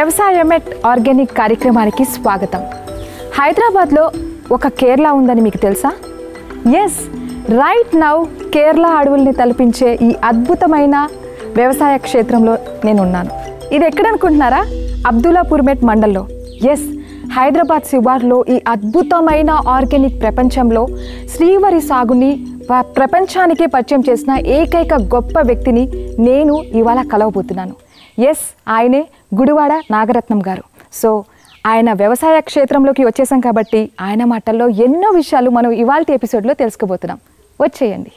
వ్యవసాయమెట్ organic కార్యక్రమానికి స్వాగతం. హైదరాబాద్లో ఒక కేరళ ఉందని మీకు తెలుసా? ఎస్, రైట్ నౌ కేరళ అడవుల్ని తలపించే ఈ అద్భుతమైన వ్యవసాయ క్షేత్రంలో నేనున్నాను. ఇది ఎక్కడనుకుంటున్నారా? అబ్దుల్లాపూర్మెట్ మండల్లో. ఎస్, హైదరాబాద్ శివార్లో ఈ అద్భుతమైన ఆర్గానిక్ ప్రపంచంలో శ్రీవరి సాగుని ప్రపంచానికే పరిచయం చేసిన ఏకైక గొప్ప వ్యక్తిని నేను ఇవాళ కలవబోతున్నాను. ఎస్, ఆయనే గుడివాడ నాగరత్నం గారు. సో ఆయన వ్యవసాయ క్షేత్రంలోకి వచ్చేసాం కాబట్టి ఆయన మాటల్లో ఎన్నో విషయాలు మనం ఇవాల్టి ఎపిసోడ్లో తెలుసుకోబోతున్నాం. వచ్చేయండి.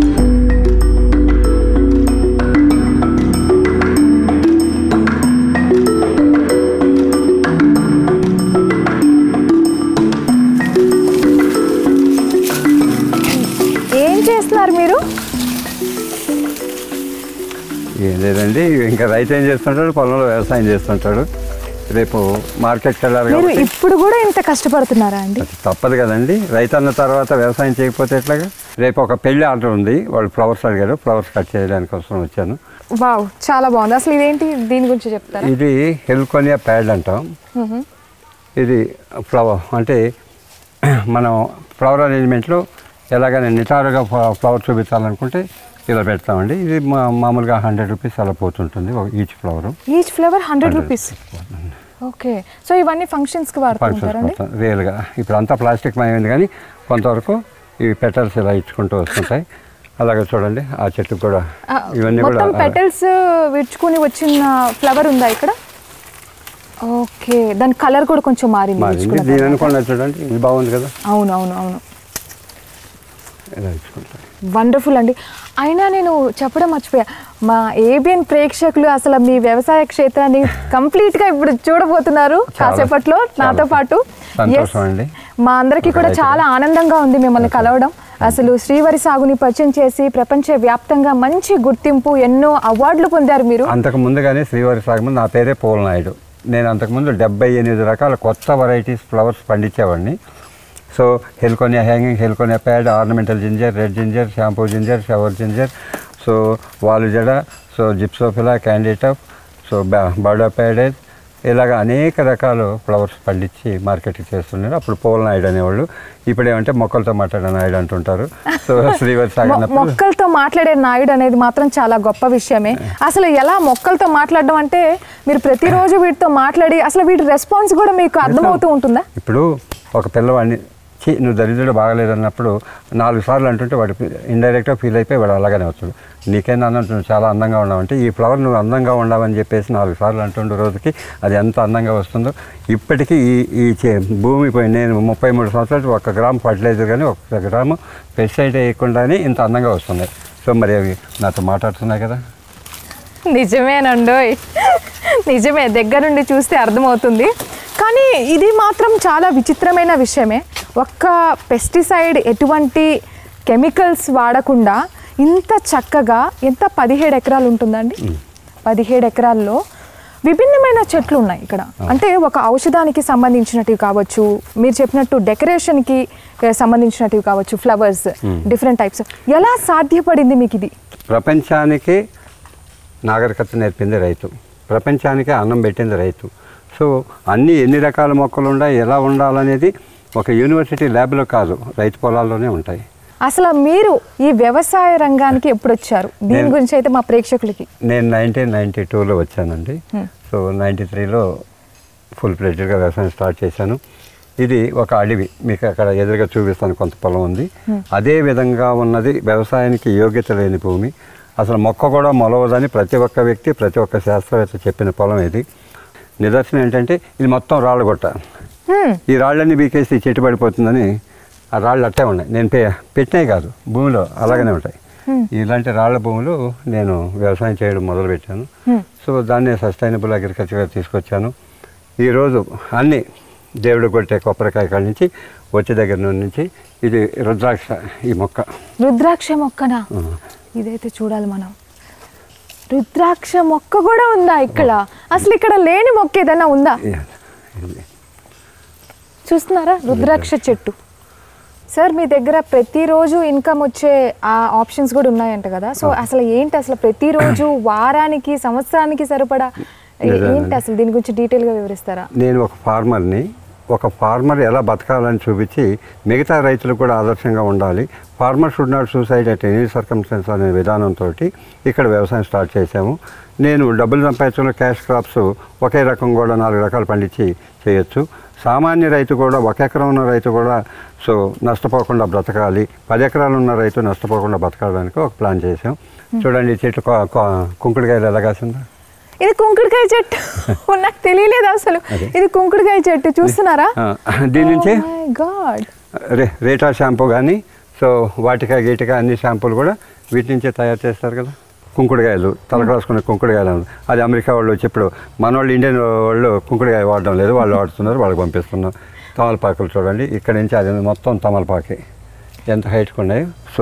ఏం చేస్తున్నారు మీరు? ఏం లేదండి, ఇంకా రైతు ఏం చేస్తుంటాడు, పొలంలో వ్యవసాయం చేస్తుంటాడు. రేపు మార్కెట్కి వెళ్ళాలి మీరు కాబట్టి ఇప్పుడు కూడా ఇంత కష్టపడుతున్నారా అండి? తప్పదు కదండి. రైతు అన్న తర్వాత వ్యవసాయం చేయకపోతే ఎట్లాగా? రేపు ఒక పెళ్లి ఆర్డర్ ఉంది, వాళ్ళు ఫ్లవర్స్ అడిగారు, ఫ్లవర్స్ కట్ చేయడానికి కోసం వచ్చాను. వావ్, చాలా బాగుంది. అసలు ఇదేంటి, దీని గురించి చెప్తారా? ఇది హెల్కోనియా ప్యాడ్ అంటాం. ఇది ఫ్లవర్ అంటే మనం ఫ్లవర్ అరేంజ్మెంట్లో ఎలాగైనా నిటారుగా ఫ్లవర్ చూపించాలనుకుంటే ఇలా పెడతామండి. ఇది మామూలుగా 100 రూపీస్ అలా పోతుంటుంది each flower. Each flower 100 rupees. Okay, so ఇవన్నీ ఫంక్షన్స్కి వాడుతుంటారండి? రియల్గా ఇప్పుడు అంతా ప్లాస్టిక్ మయమైంది, కానీ కొంతవరకు ఈ పెటల్స్ ఇలా ఇచ్చుకుంటూ వస్తుంటాయి. అలాగే చూడండి, ఆ చెట్టుకు కూడా ఇవన్నీ కూడా పెటల్స్ విడుచుకుని వచ్చిన ఫ్లవర్ ఉందా ఇక్కడ? ఓకే, దాని కలర్ కూడా కొంచెం మారింది. దీని అనుకోండి, చూడండి, ఇది బాగుంది కదా. అవును అవును అవును, ఇలా ఇచ్చుకుంటాం. వండర్ఫుల్ అండి. అయినా నేను చెప్పడం మర్చిపోయా, మా ఏబిఎన్ ప్రేక్షకులు అసలు మీ వ్యవసాయ క్షేత్రాన్ని కంప్లీట్గా ఇప్పుడు చూడబోతున్నారు కాసేపట్లో నాతో పాటు. మా అందరికీ కూడా చాలా ఆనందంగా ఉంది మిమ్మల్ని కలవడం. అసలు శ్రీవరి సాగుని పరిచయం చేసి ప్రపంచ వ్యాప్తంగా మంచి గుర్తింపు, ఎన్నో అవార్డులు పొందారు మీరు. అంతకు ముందుగానే శ్రీవరి సాగు నా పేరే పోల్ నాయుడు. నేను అంతకుముందు 78 రకాల కొత్త వెరైటీస్ ఫ్లవర్స్ పండించేవాడిని. So heliconia hanging, heliconia pad, ornamental ginger, red ginger, shampoo ginger, shower ginger, so వాలు జడ, సో జిప్సోఫిలా, క్యాండిటఫ్, సో బర్డా ప్యాడెడ్, ఇలాగ అనేక రకాల ఫ్లవర్స్ పండించి మార్కెట్కి చేస్తున్నారు. అప్పుడు పోల్ నాయుడు అనేవాళ్ళు, ఇప్పుడు ఏమంటే మొక్కలతో మాట్లాడే నాయుడు అంటుంటారు. సో శ్రీవరి సాగు మొక్కలతో మాట్లాడే నాయుడు అనేది మాత్రం చాలా గొప్ప విషయమే. అసలు ఎలా మొక్కలతో మాట్లాడడం అంటే మీరు ప్రతిరోజు వీటితో మాట్లాడి అసలు వీటి రెస్పాన్స్ కూడా మీకు అర్థమవుతూ ఉంటుందా? ఇప్పుడు ఒక పిల్లవాడిని నువ్వు దరిద్రుడు బాగలేదన్నప్పుడు 4 సార్లు అంటుంటే వాడు ఇండైరెక్ట్గా ఫీల్ అయిపోయి వాడు అలాగనే వస్తాడు. నీకేం అన్నట్టు నువ్వు చాలా అందంగా ఉన్నావంటే ఈ ఫ్లవర్ నువ్వు అందంగా ఉండవని చెప్పేసి 4 సార్లు అంటుండే రోజుకి అది ఎంత అందంగా వస్తుందో. ఇప్పటికీ ఈ భూమి పోయి నేను 33 సంవత్సరాలు 1 గ్రాము ఫర్టిలైజర్ కానీ 1 గ్రాము పెస్టిసైడ్ వేయకుండానే ఇంత అందంగా వస్తుంది. సో మరి అవి నాతో మాట్లాడుతున్నాయి కదా. నిజమేనండోయ్, నిజమే, దగ్గరుండి చూస్తే అర్థమవుతుంది. కానీ ఇది మాత్రం చాలా విచిత్రమైన విషయమే. ఒక్క పెస్టిసైడ్, ఎటువంటి కెమికల్స్ వాడకుండా ఇంత చక్కగా, ఎంత 17 ఎకరాలు ఉంటుందండి? 17 ఎకరాల్లో విభిన్నమైన చెట్లు ఉన్నాయి ఇక్కడ. అంటే ఒక ఔషధానికి సంబంధించినటివి కావచ్చు, మీరు చెప్పినట్టు డెకరేషన్కి సంబంధించినటివి కావచ్చు, ఫ్లవర్స్, డిఫరెంట్ టైప్స్. ఎలా సాధ్యపడింది మీకు ఇది? ప్రపంచానికి నాగరికత నేర్పింది రైతు, ప్రపంచానికి అన్నం పెట్టింది రైతు. సో అన్ని ఎన్ని రకాల మొక్కలు ఉన్నాయి, ఎలా ఉండాలనేది ఒక యూనివర్సిటీ ల్యాబ్లో కాదు, రైతు పొలాల్లోనే ఉంటాయి. అసలు మీరు ఈ వ్యవసాయ రంగానికి ఎప్పుడు వచ్చారు? దీని గురించి అయితే మా ప్రేక్షకులకి. నేను 1992లో వచ్చానండి. సో 93లో ఫుల్ ఫ్లెడ్జ్డ్గా వ్యవసాయం స్టార్ట్ చేశాను. ఇది ఒక అడవి, మీకు అక్కడ ఎదురుగా చూపిస్తాను, కొంత పొలం ఉంది. అదే విధంగా ఉన్నది వ్యవసాయానికి యోగ్యత లేని భూమి. అసలు మొక్క కూడా మొలవదని ప్రతి ఒక్క వ్యక్తి, ప్రతి ఒక్క శాస్త్రవేత్త చెప్పిన పొలం ఇది. నిదర్శనం ఏంటంటే ఇది మొత్తం రాళ్ళు కొట్ట. ఈ రాళ్ళన్నీ బీకేసి చెట్టు పడిపోతుందని ఆ రాళ్ళు అట్టే ఉన్నాయి. నేను పెట్టినాయి కాదు, భూమిలో అలాగనే ఉంటాయి. ఇలాంటి రాళ్ల భూములు నేను వ్యవసాయం చేయడం మొదలుపెట్టాను. సో దాన్ని సస్టైనబుల్ అగ్రికల్చర్గా తీసుకొచ్చాను. ఈరోజు అన్నీ దేవుడు కొట్టే కొబ్బరికాయ కాడ నుంచి వచ్చే దగ్గర నుంచి ఇది రుద్రాక్ష. ఈ మొక్క రుద్రాక్ష మొక్కనా? ఇదైతే చూడాలి మనం. రుద్రాక్ష మొక్క కూడా ఉందా ఇక్కడ? అసలు ఇక్కడ లేని మొక్క ఏదైనా ఉందా? చూస్తున్నారా, రుద్రాక్ష చెట్టు. సార్ మీ దగ్గర ప్రతిరోజు ఇన్కమ్ వచ్చే ఆప్షన్స్ కూడా ఉన్నాయంట కదా. సో అసలు ఏంటి, అసలు ప్రతిరోజు వారానికి సంవత్సరానికి సరిపడా ఏంటి అసలు దీని గురించి డీటెయిల్గా వివరిస్తారా? నేను ఒక ఫార్మర్ని, ఒక ఫార్మర్ ఎలా బతకాలని చూపించి మిగతా రైతులకు కూడా ఆదర్శంగా ఉండాలి. Farmer should not suicide at any circumstances అనే విధానంతో ఇక్కడ వ్యవసాయం స్టార్ట్ చేశాము. నేను డబ్బులు సంపాదించడంలో క్యాష్ క్రాప్స్ ఒకే రకం కూడా 4 రకాలు పండించి చేయొచ్చు. సామాన్య రైతు కూడా, 1 ఎకరం ఉన్న రైతు కూడా సో నష్టపోకుండా బ్రతకాలి, 10 ఎకరాలు ఉన్న రైతు నష్టపోకుండా బ్రతకడానికి ఒక ప్లాన్ చేసాం. చూడండి ఈ చెట్టు కుంకుడుకాయలు ఎలా కాసిందా. ఇది కుంకుడుకాయ చెట్టు, నాకు తెలియలేదు అసలు ఇది కుంకుడుకాయ చెట్టు. చూస్తున్నారా? దీని నుంచి గాడ్ రేటా షాంపూ కానీ సో వాటికా గీటికా అన్ని షాంపూలు కూడా వీటి నుంచే తయారు చేస్తారు కదా. కుంకుడుకాయలు తలకు రాసుకునే కుంకుడుకాయలు, అది అమెరికా వాళ్ళు వచ్చి ఇప్పుడు మన వాళ్ళు ఇండియన్ వాళ్ళు కుంకుడుకాయ వాడడం లేదు, వాళ్ళు వాడుతున్నారు, వాళ్ళకి పంపిస్తున్నాం. తమలపాకులు చూడండి, ఇక్కడ నుంచి అది మొత్తం తమలపాకే ఎంత హైట్కి ఉన్నాయి. సో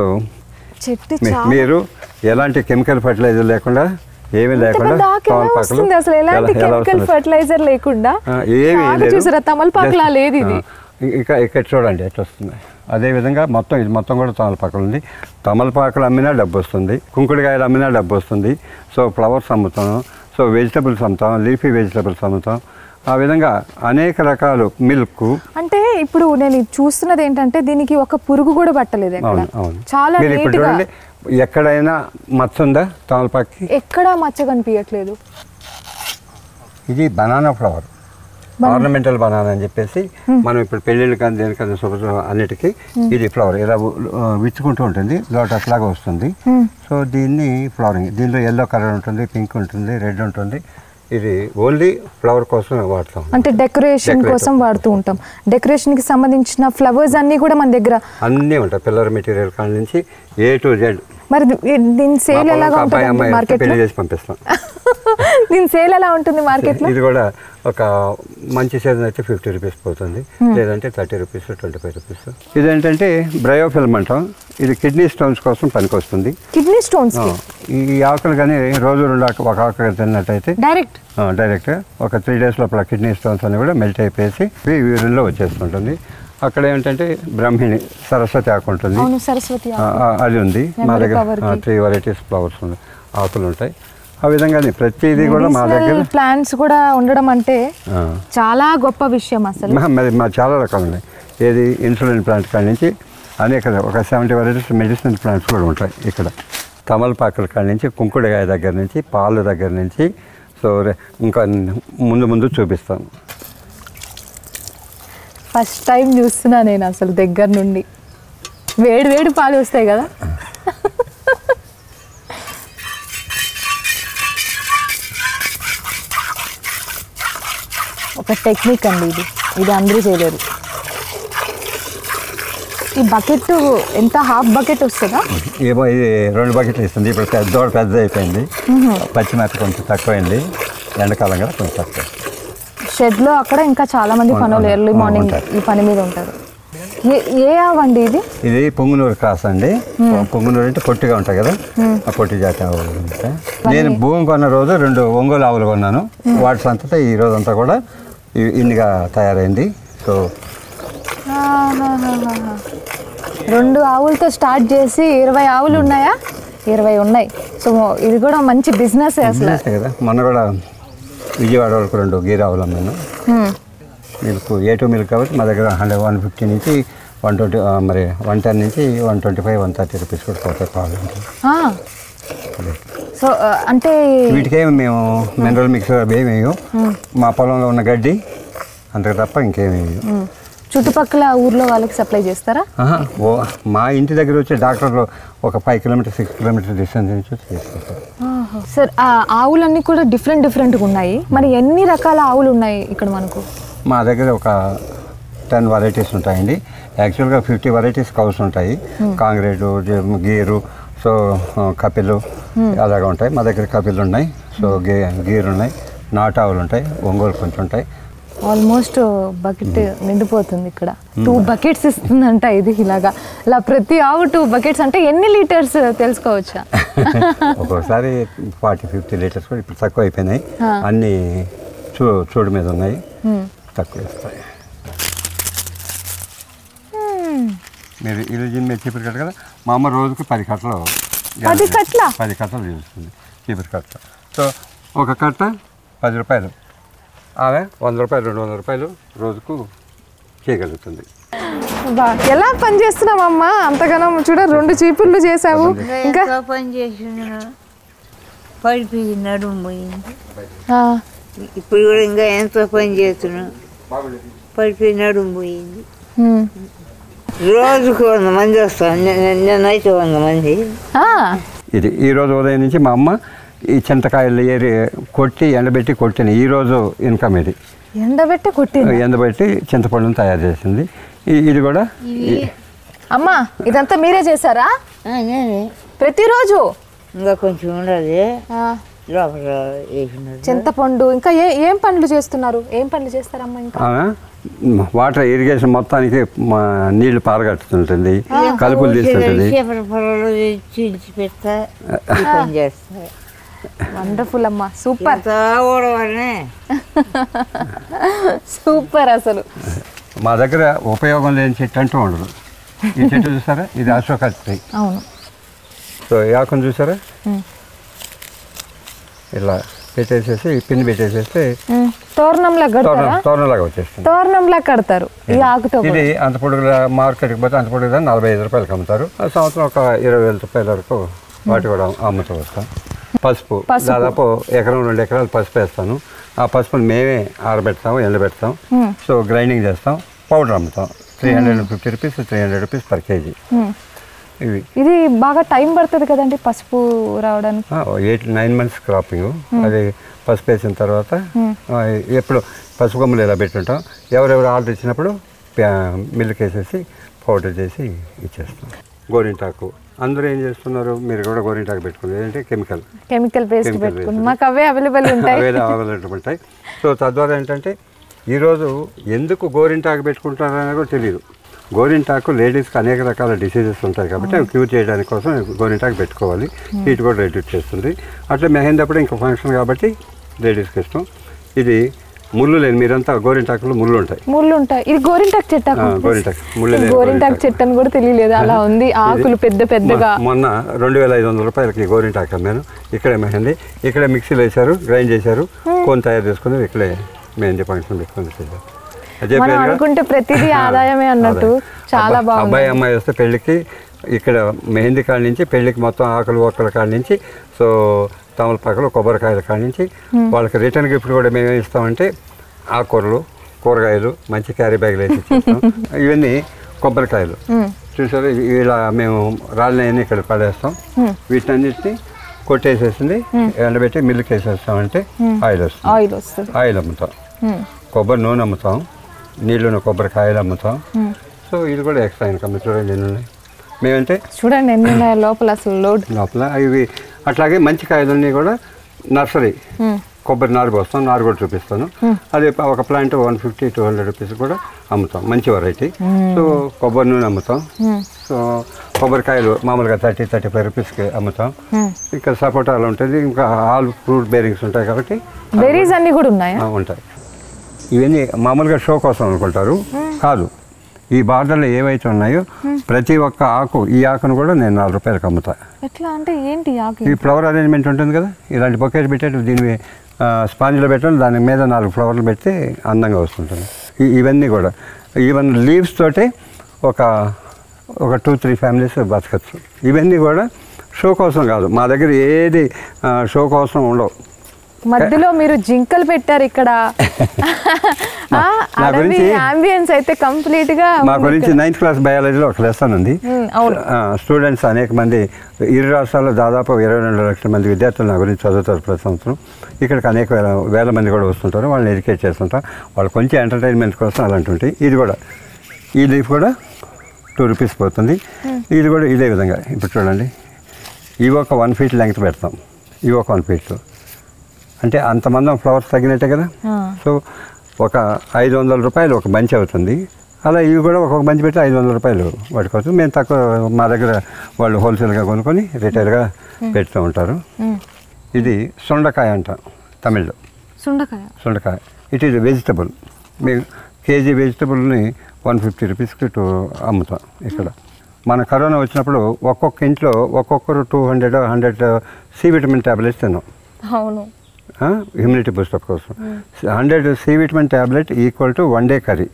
మీరు ఎలాంటి కెమికల్ ఫర్టిలైజర్ లేకుండా, ఏమీ లేకుండా తమలపాకులు ఫర్టిలైజర్ లేకుండా ఏమీ లేదు. తమలపాకులా లేదు ఇది. ఇక్కడ చూడండి ఎట్లా వస్తుంది. అదేవిధంగా మొత్తం ఇది మొత్తం కూడా తమలపాకులు ఉంది. తమలపాకులు అమ్మినా డబ్బు వస్తుంది, కుంకుడుకాయలు అమ్మినా డబ్బు వస్తుంది. సో ఫ్లవర్స్ అమ్ముతాం, సో వెజిటబుల్స్ అమ్ముతాం, లీఫీ వెజిటబుల్స్ అమ్ముతాం. ఆ విధంగా అనేక రకాలు మిల్క్. అంటే ఇప్పుడు నేను చూస్తున్నది ఏంటంటే దీనికి ఒక పురుగు కూడా పట్టలేదు. చాలా ఇప్పుడు చూడండి, ఎక్కడైనా మచ్చ ఉందా తమలపాకి? ఎక్కడా మచ్చ కనిపించట్లేదు. ఇది బనానా ఫ్లవర్, ఆర్నమెంటల్ బనానా అని చెప్పేసి మనం ఇప్పుడు పెళ్ళిళ్ళు కానీ దేనికన్నా శుభ్రం అన్నిటికీ ఇది ఫ్లవర్ ఇలా విచ్చుకుంటూ ఉంటుంది, లోటస్ లాగా వస్తుంది. సో దీన్ని ఫ్లవరింగ్, దీనిలో ఎల్లో కలర్ ఉంటుంది, పింక్ ఉంటుంది, రెడ్ ఉంటుంది. ఇది ఓన్లీ ఫ్లవర్ కోసం వాడతాం, అంటే డెకరేషన్ కోసం వాడుతూ ఉంటాం. డెకరేషన్ కి సంబంధించిన ఫ్లవర్స్ అన్ని కూడా మన దగ్గర అన్నీ ఉంటాయి, పిల్లర్ మెటీరియల్ కాడ నుంచి A to Z. మరి దీని సేల్ ఎలాగా ఉంటుంది మార్కెట్ లో? చేసి పంపిస్తాం. దీని సేల్ ఎలా ఉంటుంది మార్కెట్ లో? ఇది కూడా ఒక మంచి సీజన్ అయితే 50 రూపీస్ పోతుంది, లేదంటే 30 రూపీస్, 25 రూపీస్. ఇదేంటంటే బ్రయోఫిల్మ్ అంటాం. ఇది కిడ్నీ స్టోన్స్ కోసం పనికొస్తుంది. కిడ్నీ స్టోన్స్ ఈ ఆకులు కానీ రోజు 2 ఒక ఆకు తిన్నట్టయితే డైరెక్ట్ ఒక 3 days లోపల కిడ్నీ స్టోన్స్ అని కూడా మెల్ట్ అయిపోయి యూరిన్లో వచ్చేస్తుంటుంది. అక్కడ ఏంటంటే బ్రహ్మిణి, సరస్వతి ఆకు ఉంటుంది, అది ఉంది మా దగ్గర. 3 varieties ఫ్లవర్స్ ఉన్నాయి, ఆకులు ఉంటాయి. ఆ విధంగా ప్రతిదీ కూడా మా దగ్గర ప్లాంట్స్ కూడా ఉండడం అంటే చాలా గొప్ప విషయం అసలు. మరి మా చాలా రకాలు ఉన్నాయి. ఏది ఇన్సులిన్ ప్లాంట్ కాడి నుంచి అనేక ఒక 70 varieties మెడిసినల్ ప్లాంట్స్ కూడా ఉంటాయి ఇక్కడ. తమలపాకుల కాడి నుంచి, కుంకుడుకాయ దగ్గర నుంచి, పాలు దగ్గర నుంచి. సో ఇంకా ముందు చూపిస్తాను. ఫస్ట్ టైం చూస్తున్నా నేను అసలు దగ్గర నుండి. వేడి పాలు వస్తాయి కదా. ఒక టెక్నిక్ అండి ఇది అందరూ చేయలేరు. ఈ బకెట్ ఎంత, హాఫ్ బకెట్ వస్తుందా? ఏమో ఇది 2 బకెట్లు ఇస్తుంది. ఇప్పుడు పెద్ద అయిపోయింది, పచ్చిమేత కొంచెం తక్కువైంది, ఎండాకాలం కదా కొంచెం తక్కువ. షెడ్లో అక్కడ ఇంకా చాలా మంది పనులు ఎర్లీ మార్నింగ్ ఈ పని మీద ఉంటారు. ఏ ఆవండి ఇది? ఇది పొంగునూరు క్రాస్ అండి. పొంగునూరు అంటే పొట్టిగా ఉంటాయి కదా, ఆ పొట్టి జాతి ఆవులు ఉంటాయి. నేను భూమి కొన్న రోజు 2 ఒంగోలు ఆవులు కొన్నాను. వాటి సంతతో ఈ రోజంతా కూడా ఇన్నిగా తయారైంది. సో 2 ఆవులతో స్టార్ట్ చేసి 20 ఆవులు ఉన్నాయా? 20 ఉన్నాయి. సో ఇది కూడా మంచి బిజినెస్ అసలు కదా. మొన్న కూడా విజయవాడ వరకు 2 గీర్ ఆవులు అమ్మాను. మిల్క్ A2 మిల్క్ కాబట్టి మా దగ్గర 150 నుంచి 120, మరి 110 నుంచి 125, 130 రూపీస్ కూడా పోతాయి పాలు. సో అంటే వీటికేమి మేము మినరల్ మిక్సర్ ఏమి మా పొలంలో ఉన్న గడ్డి అంతకు తప్ప ఇంకేమి. చుట్టుపక్కల ఊర్లో వాళ్ళకి సప్లై చేస్తారా? మా ఇంటి దగ్గర వచ్చే డాక్టర్లు ఒక 5 kilometers 6 kilometers డిస్టెన్స్ నుంచి తీసుకుంటారు. సార్ ఆవులన్నీ కూడా డిఫరెంట్గా ఉన్నాయి. మరి ఎన్ని రకాల ఆవులు ఉన్నాయి ఇక్కడ మనకు? మా దగ్గర ఒక 10 varieties ఉంటాయండి. యాక్చువల్గా 50 varieties కౌస్ ఉంటాయి. కాంగ్రేటు, గీరు, సో కపిలు అలాగా ఉంటాయి. మా దగ్గర కపిలు ఉన్నాయి, సో గీరు ఉన్నాయి, నాటావులు ఉంటాయి, ఒంగోలు కొంచెం ఉంటాయి. ఆల్మోస్ట్ బకెట్ నిండిపోతుంది ఇక్కడ. 2 buckets ఇస్తుందంట ఇది. ఇలా ప్రతి ఆవు 2 buckets అంటే ఎన్ని లీటర్స్ తెలుసుకోవచ్చా? ఒక్కొక్కసారి 40-50 లీటర్స్ కూడా ఇప్పుడు తక్కువ అయిపోయినాయి. అన్ని చూడు మీద ఉన్నాయి, తక్కువ ఇస్తాయి. మీరు ఇల్లు జిమ్మే చీపురు కట్ట కదా, మా అమ్మ రోజుకి 10 కట్టలు 10 కట్టలు చూస్తుంది చీపురు కట్ట. సో ఒక కట్ట 10 రూపాయలు, ఆమె 100 రూపాయలు 200 రూపాయలు రోజుకు చేయగలుగుతుంది. ఎలా పని చేస్తున్నావమ్మా అంతగానో? చూడ 2 చీపుర్లు చేసావు, ఇంకా పని చేసిన పడిపోయి నడుము పోయింది. ఇప్పుడు కూడా ఇంకా ఎంతో పని చేస్తున్నా, పడిపోయి నడుము పోయింది. రోజుకు 100 మంది వస్తాను, నేనైతే 100 మంది. ఇది ఈరోజు ఉదయం నుంచి మా అమ్మ ఈ చింతకాయలు ఏరి కొట్టి ఎండబెట్టి కొట్టిన ఈరోజు ఇన్కమ్. ఇది ఎండబెట్టి చింతపండును తయారు చేసింది. ఇది కూడా అమ్మా ఇదంతా మీరే చేశారా? నేనే ప్రతిరోజు ఇంకా కొంచెం ఉండదు లోపల చింతపండు. ఇంకా ఏం పనులు చేస్తున్నారు? ఏం పనులు చేస్తారమ్మా? ఇంకా వాటర్ ఇరిగేషన్ మొత్తానికి నీళ్లు పారగట్టుతుంటుంది, కలుపులు తీస్తుంటుంది. వండర్ఫుల్ అమ్మా, సూపర్ సూపర్. అసలు మా దగ్గర ఉపయోగం లేని చెట్టు అంటూ ఉండదు. ఈ చెట్టు చూసారా, ఇది అశోక ట్రీ. అవును. సో ఆకును చూసారా, ఇలా పెట్టేసేసి పిన్ని పెట్టేసేస్తే తోరణంలాగా వచ్చేస్తుంది. తోరణంలా కడతారు ఈ ఆకుతో. ఇది అంత పొడుగుల మార్కెట్కి పోతే అంత పొడుగుగా 45 రూపాయలకి అమ్ముతారు. సంవత్సరం ఒక 20,000 రూపాయల వరకు వాటి కూడా అమ్ముతూ వస్తాం. పసుపు దాదాపు 1 ఎకరం 2 ఎకరాలు పసుపు వేస్తాను. ఆ పసుపుని మేమే ఆరబెడతాం, ఎండబెడతాం. సో గ్రైండింగ్ చేస్తాం, పౌడర్ అమ్ముతాం. 350 రూపీస్ 300 రూపీస్ పర్ కేజీ. ఇది బాగా టైం పడుతుంది కదండి పసుపు రావడానికి? 8-9 మంత్స్ క్రాపింగ్. అది పసుపు వేసిన తర్వాత ఎప్పుడు పసుపు కొమ్మలు ఇలా పెట్టుంటాం. ఎవరెవరు ఆర్డర్ ఇచ్చినప్పుడు మిల్క్ వేసేసి పౌడర్ చేసి ఇచ్చేస్తాం. గోరింటాకు అందరూ ఏం చేస్తున్నారు, మీరు కూడా గోరింటాకు పెట్టుకున్నారు. ఏంటంటే కెమికల్ పేస్ట్ పెట్టుకున్నాం, మాకు అవే అవైలబుల్ ఉంటాయి. సో తద్వారా ఏంటంటే ఈరోజు ఎందుకు గోరింటాకు పెట్టుకుంటారని కూడా తెలియదు. గోరింటాకు లేడీస్కి అనేక రకాల డిసీజెస్ ఉంటాయి కాబట్టి అవి క్యూర్ చేయడానికి కోసం గోరింటాకు పెట్టుకోవాలి. హీట్ కూడా రెడ్యూస్ చేస్తుంది. అట్లా మెహందప్పుడు ఇంకా ఫంక్షన్ కాబట్టి లేడీస్కి ఇష్టం. ఇది ముళ్ళు లేని, మీరంతా గోరింటాకులు ముళ్ళు ఉంటాయి. ఇది గోరింటాకు చెట్టు. గోరింటాకు చెట్టు అని కూడా తెలియలేదు, అలా ఉంది. ఆకులు పెద్ద పెద్దగా. మొన్న 2,500 రూపాయలకి గోరింటాకు అమ్మాను. ఇక్కడే మెహందీ, ఇక్కడే మిక్సీలో వేశారు, గ్రైండ్ చేశారు, కోన్ తయారు చేసుకుని ఇక్కడే మెహందీ ఫంక్షన్ పెట్టుకుని చేశారు. అనుకుంటే ప్రతిదీ ఆదాయమే అన్నట్టు చాలా బాగుంది. అబ్బాయి అమ్మాయి వస్తే పెళ్ళికి ఇక్కడ మెహందీ కాడ నుంచి పెళ్ళికి మొత్తం ఆకులు ఒక్కల కాడ నుంచి, సో తమలపాకులు కొబ్బరికాయల కాడ నుంచి వాళ్ళకి రిటర్న్ గిఫ్ట్ కూడా మేమేమి ఇస్తామంటే ఆకుకూరలు, కూరగాయలు, మంచి క్యారీ బ్యాగులు వేసి ఇచ్చేస్తాం. ఇవన్నీ కొబ్బరికాయలు చూసారు, ఇలా మేము రాళ్ళని ఇక్కడ పడేస్తాం. వీటన్నిటిని కొట్టేసేసింది, ఎండబెట్టి మిల్క్ వేసేస్తామంటే ఆయిల్ వస్తుంది. ఆయిల్ అమ్ముతాం, కొబ్బరి నూనె అమ్ముతాం, నీళ్ళున్న కొబ్బరికాయలు అమ్ముతాం. సో ఇది కూడా ఎక్స్ట్రా ఇన్కమ్. చూడండి ఎన్ని ఉన్నాయి మేమంటే, చూడండి ఎన్ని ఉన్నాయి లోపల. అసలు లోపల ఇవి అట్లాగే మంచి కాయలన్నీ కూడా నర్సరీ కొబ్బరి నారు పోస్తాం, నారు కూడా చూపిస్తాను. అది ఒక ప్లాంట్ 150-200 రూపీస్ కూడా అమ్ముతాం, మంచి వెరైటీ. సో కొబ్బరి నూనె అమ్ముతాం. సో కొబ్బరికాయలు మామూలుగా 30-35 రూపీస్కి అమ్ముతాం. ఇక్కడ సపోటాలు ఉంటుంది, ఇంకా ఆల్ ఫ్రూట్ బేరింగ్స్ ఉంటాయి కాబట్టి బెర్రీస్ అన్ని కూడా ఉంటాయి. ఇవన్నీ మామూలుగా షో కోసం అనుకుంటారు, కాదు. ఈ బార్డర్లో ఏవైతే ఉన్నాయో ప్రతి ఒక్క ఆకు, ఈ ఆకును కూడా నేను 4 రూపాయలకు అమ్ముతా. ఎట్లా అంటే ఏంటి ఆకు? ఈ ఫ్లవర్ అరేంజ్మెంట్ ఉంటుంది కదా, ఇలాంటి బొకేట్ పెట్టేట్టు దీని స్పాంజ్లో పెట్టడం, దాని మీద 4 ఫ్లవర్లు పెడితే అందంగా వస్తుంటుంది. ఇవన్నీ కూడా ఈవెన్ లీవ్స్ తోటే ఒక 2-3 ఫ్యామిలీస్ బతకచ్చు. ఇవన్నీ కూడా షో కోసం కాదు, మా దగ్గర ఏది షో కోసం ఉండవు. మధ్యలో మీరు జింకలు పెట్టారు ఇక్కడ. అంబియన్స్ అయితే కంప్లీట్ గా. మా గురించి 9th క్లాస్ బయాలజీలో ఒక లెసన్ ఉంది. స్టూడెంట్స్ అనేక మంది, ఇరు రాష్ట్రాల్లో దాదాపు 22 లక్షల మంది విద్యార్థులు నా గురించి చదువుతారు ప్రతి సంవత్సరం. ఇక్కడికి అనేక వేల మంది కూడా వస్తుంటారు, వాళ్ళని ఎడ్యుకేట్ చేస్తుంటాం. వాళ్ళు కొంచెం ఎంటర్టైన్మెంట్ కోసం అలాంటి ఉంటాయి. ఇది కూడా, ఈ లీఫ్ కూడా 2 రూపీస్ పోతుంది. ఇది కూడా ఇదే విధంగా. ఇప్పుడు చూడండి, ఇవి ఒక 1 ఫీట్ లెంగ్త్ పెడతాం, ఇవి ఒక 1 ఫీట్. అంటే అంతమందం ఫ్లవర్స్ తగ్గినట్టే కదా. సో ఒక 500 రూపాయలు ఒక బంచ్ అవుతుంది. అలా ఇవి కూడా ఒక్కొక్క బంచ్ పెట్టి 500 రూపాయలు వాటికి అవుతుంది. మేము తక్కువ, మా దగ్గర వాళ్ళు హోల్సేల్గా కొనుక్కొని రిటైల్గా పెడుతూ ఉంటారు. ఇది సొండకాయ అంటాం తమిళ్లో. సొండకాయ ఇట్ ఈజ్ వెజిటబుల్. మేము కేజీ వెజిటబుల్ని 150 రూపీస్కి అమ్ముతాం ఇక్కడ. మన కరోనా వచ్చినప్పుడు ఒక్కొక్క ఇంట్లో ఒక్కొక్కరు 200-100 సి విటమిన్ ట్యాబ్లెట్స్ తిన్నాం. అవును, ఇమ్యూనిటీ బూస్టర్ కోసం 100 C vitamin tablet equal to 1 day కర్రీ.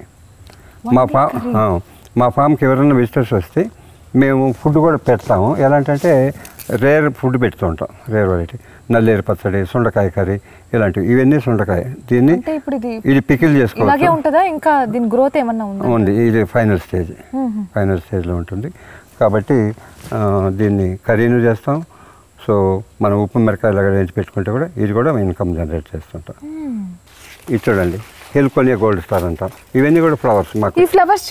మా ఫామ్కి ఎవరైనా విజిటర్స్ వస్తే మేము ఫుడ్ కూడా పెడతాము. ఎలాంటంటే రేర్ ఫుడ్ పెడుతూ ఉంటాం, రేర్ వెరైటీ, నల్లేరు పచ్చడి, సొండకాయ కర్రీ ఇలాంటివి. ఇవన్నీ సొండకాయ. దీన్ని ఇది పికిల్ చేసుకోవచ్చు. ఇంకా దీని గ్రోత్ ఏమన్నా ఉంది. ఇది ఫైనల్ స్టేజ్లో ఉంటుంది కాబట్టి దీన్ని కర్రీను చేస్తాం. సో మనం ఉప్పు మిరకాయలాగా వేయించి పెట్టుకుంటే కూడా ఇది కూడా ఇన్కమ్ జనరేట్ చేస్తుంటాం. ఇది చూడండి, హెల్కోనియా గోల్డ్ స్టార్ అంటాం. ఇవన్నీ కూడా ఫ్లవర్స్. మాకు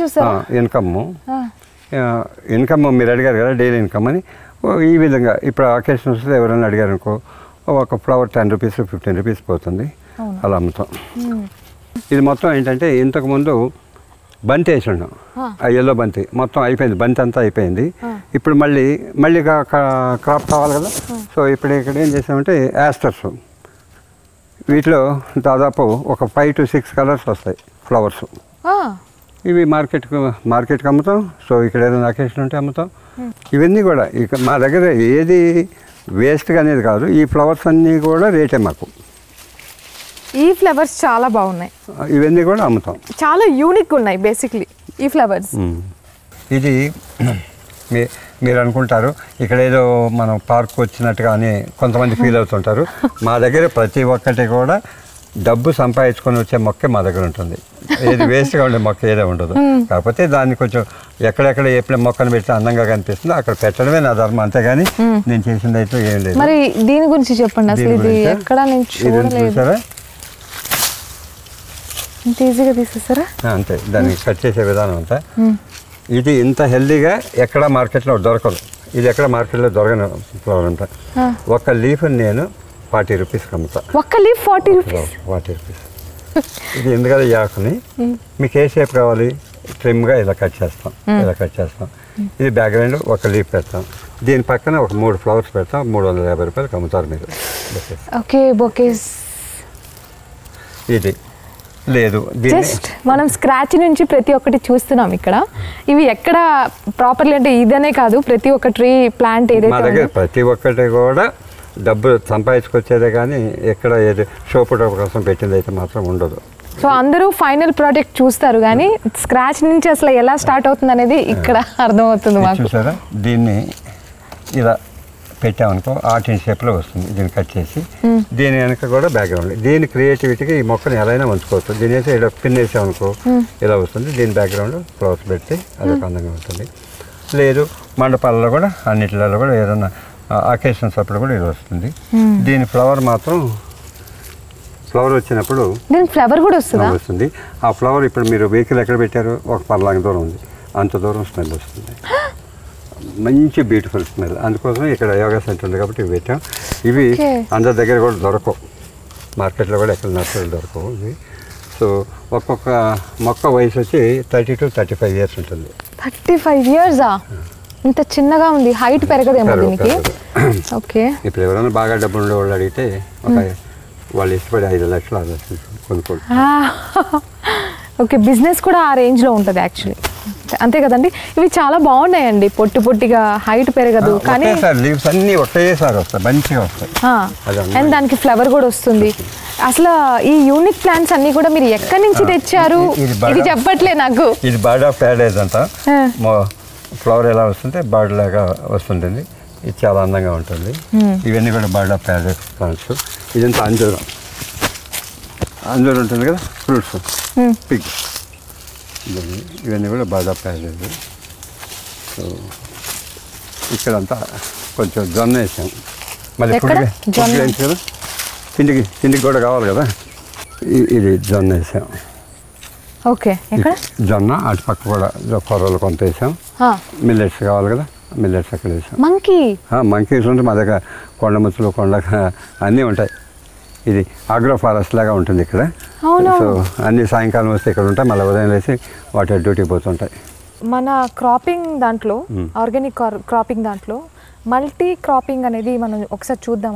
ఇన్కమ్ మీరు అడిగారు కదా, డైలీ ఇన్కమ్ అని. ఈ విధంగా ఇప్పుడు అకేషన్స్ ఎవరైనా అడిగారు అనుకో, ఒక ఫ్లవర్ 10 రూపీస్ 15 రూపీస్ పోతుంది, అలా అమ్ముతాం. ఇది మొత్తం ఏంటంటే ఇంతకుముందు బంతి వేసి ఉన్నాం, ఆ ఎల్లో బంతి మొత్తం అయిపోయింది, బంతి అంతా అయిపోయింది. ఇప్పుడు మళ్ళీ క్రాప్ కావాలి కదా. సో ఇప్పుడు ఇక్కడ ఏం చేసామంటే యాస్టర్స్, వీటిలో దాదాపు ఒక 5 to 6 కలర్స్ వస్తాయి ఫ్లవర్స్. ఇవి మార్కెట్కి అమ్ముతాం. సో ఇక్కడ ఏదైనా అకేషన్ ఉంటే అమ్ముతాం. ఇవన్నీ కూడా ఇక మా దగ్గర ఏది వేస్ట్గా అనేది కాదు. ఈ ఫ్లవర్స్ అన్నీ కూడా రేటే మాకు. ఈ ఫ్లవర్స్ చాలా బాగున్నాయి. ఇవన్నీ కూడా అమ్ముతాం. చాలా యూనిక్ ఉన్నాయి బేసిక్లీ ఈ ఫ్లవర్స్. ఇది మీరు అనుకుంటారు ఇక్కడ ఏదో మనం పార్క్ వచ్చినట్టుగా అని కొంతమంది ఫీల్ అవుతుంటారు. మా దగ్గర ప్రతి ఒక్కటి కూడా డబ్బు సంపాదించుకొని వచ్చే మొక్కే మా దగ్గర ఉంటుంది. ఏది వేస్ట్గా ఉండే మొక్క ఏదో ఉండదు. కాకపోతే దాన్ని కొంచెం ఎక్కడెక్కడ ఏ మొక్కను పెడితే అందంగా కనిపిస్తుందో అక్కడ పెట్టడమే నా ధర్మం, అంతేగాని నేను చేసింది అయితే ఏం లేదు. మరి దీని గురించి చెప్పండి అసలు. ఇది ఎక్కడ చూసారా, ఈజీగా తీసేస్తారా? అంతే, దాన్ని కట్ చేసే విధానం అంతా. ఇది ఇంత హెల్దీగా ఎక్కడ మార్కెట్లో దొరకదు. ఇది ఎక్కడ మార్కెట్లో దొరకని ఫ్లవర్ అంతా. ఒక లీఫ్ నేను 40 రూపీస్కి అమ్ముతా. ఒక లీఫ్ 40 రూపీస్. ఇది ఎందుకంటే యాకుని మీకు ఏ షేప్ కావాలి ట్రిమ్గా ఇలా కట్ చేస్తాం. ఇది బ్యాక్గ్రౌండ్ ఒక లీఫ్ పెడతాం. దీని పక్కన ఒక 3 ఫ్లవర్స్ పెడతాం. 350 రూపాయలకి అమ్ముతారు మీరు. Okay, bouquets. ఇది లేదు, జస్ట్ మనం స్క్రాచ్ నుంచి ప్రతి ఒక్కటి చూస్తున్నాం ఇక్కడ. ఇవి ఎక్కడ ప్రాపర్లీ అంటే ఇదనే కాదు, ప్రతి ఒక్క ట్రీ ప్లాంట్ ఏదైతే మా దగ్గర ప్రతి ఒక్కటి కూడా డబ్బు సంపాదించుకొచ్చేదే కానీ ఎక్కడ ఏది షోపు కోసం పెట్టింది అయితే మాత్రం ఉండదు. సో అందరూ ఫైనల్ ప్రోడక్ట్ చూస్తారు కానీ స్క్రాచ్ నుంచి అసలు ఎలా స్టార్ట్ అవుతుంది అనేది ఇక్కడ అర్థమవుతుంది మాకు. చూసారా, దీన్ని ఇలా పెట్టామనుకో ఆర్ట్ ఇన్ షేప్లో వస్తుంది. దీన్ని కట్ చేసి దీని వెనక కూడా బ్యాక్గ్రౌండ్. దీని క్రియేటివిటీకి ఈ మొక్కని ఎలా అయినా ఉంచుకోవచ్చు. దీని వేసి ఇలా పిన్ వేసామనుకో ఇలా వస్తుంది. దీని బ్యాక్గ్రౌండ్ ఫ్లవర్స్ పెడితే అదొక అందంగా ఉంటుంది. లేదు మండపాలలో కూడా అన్నిటిలో కూడా ఏదైనా అకేషన్స్ అప్పుడు కూడా ఇది వస్తుంది. దీని ఫ్లవర్ మాత్రం ఫ్లవర్ వచ్చినప్పుడు ఫ్లవర్ కూడా వస్తుంది. ఆ ఫ్లవర్ ఇప్పుడు మీరు వెహికల్ ఎక్కడ పెట్టారు, ఒక పర్లాంగ్ దూరం ఉంది, అంత దూరం స్మెల్ వస్తుంది. మంచి బ్యూటిఫుల్ స్మెల్. అందుకోసం ఇక్కడ యోగా సెంటర్ ఉంది కాబట్టి ఇవి పెట్టాం. ఇవి అందరి దగ్గర కూడా దొరకవు, మార్కెట్లో కూడా ఎక్కడ నర్సరీలు దొరకవు ఇవి. సో ఒక్కొక్క మొక్క వయసు వచ్చి 30 to 35 years ఉంటుంది. 35 years? ఇంత చిన్నగా ఉంది, హైట్ పెరగదేమో దీనికి. ఓకే, ఇప్పుడు ఎవరైనా బాగా డబ్బులు ఉండే వాళ్ళు అడిగితే వాళ్ళు ఇష్టపడి 5 లక్షలు కొనుక్కోండి. ఓకే, బిజినెస్ కూడా ఆ రేంజ్లో ఉంటుంది యాక్చువల్లీ, అంతే కదండి. ఇవి చాలా బాగున్నాయండి, పొట్టిగా హైట్ పెరగదు కానీ లీవ్స్ అన్ని ఒకేసారి వస్తాయి, మంచిగా వస్తాయి. అండ్ దానికి ఫ్లవర్ కూడా వస్తుంది. అసలు ఈ యూనిక్ ప్లాంట్స్ అన్ని కూడా మీరు ఎక్కడి నుంచి తెచ్చారు ఇది చెప్పట్లే నాకు. ఇది బర్డ్ ఆఫ్ ప్యారడైజ్ అంట. ఫ్లవర్ ఎలా వస్తుంటే బర్డ్ లాగా వస్తుంటుంది. ఇది చాలా అందంగా ఉంటుంది. ఇవన్నీ కూడా బర్డ్ ఆఫ్ ప్యారడైజ్ ప్లాంట్స్. ఇదంతా అంజూరం ఉంటుంది కదా, ఫ్రూట్స్, పిగ్, ఇవన్నీ కూడా బర్డ్ ఆఫ్ ప్యారడైజ్. సో ఇక్కడంతా కొంచెం జొన్న వేసాం. మళ్ళీ ఫుడ్ వేసి కదా, తిండికి కూడా కావాలి కదా, ఇది జొన్న వేసాం. ఓకే, జొన్న అటు పక్క కూడా కొర్రలు కొంత వేసాం. మిల్లెట్స్ కావాలి కదా, మిల్లెట్స్ అక్కడ వేసాం. మంకీస్ ఉంటే మా దగ్గర కొండ ముచ్చులు, కొండ అన్నీ ఉంటాయి. ఇది ఆగ్రో ఫారెస్ట్ లాగా ఉంటుంది ఇక్కడ. సో అన్ని సాయంకాలం వస్తే ఇక్కడ ఉంటాయి, మళ్ళీ ఉదయం వేసి వాటి డ్యూటీకి పోతుంటాయి. మన క్రాపింగ్ దాంట్లో, ఆర్గానిక్ క్రాపింగ్ దాంట్లో మల్టీ క్రాపింగ్ అనేది మనం ఒకసారి చూద్దాం.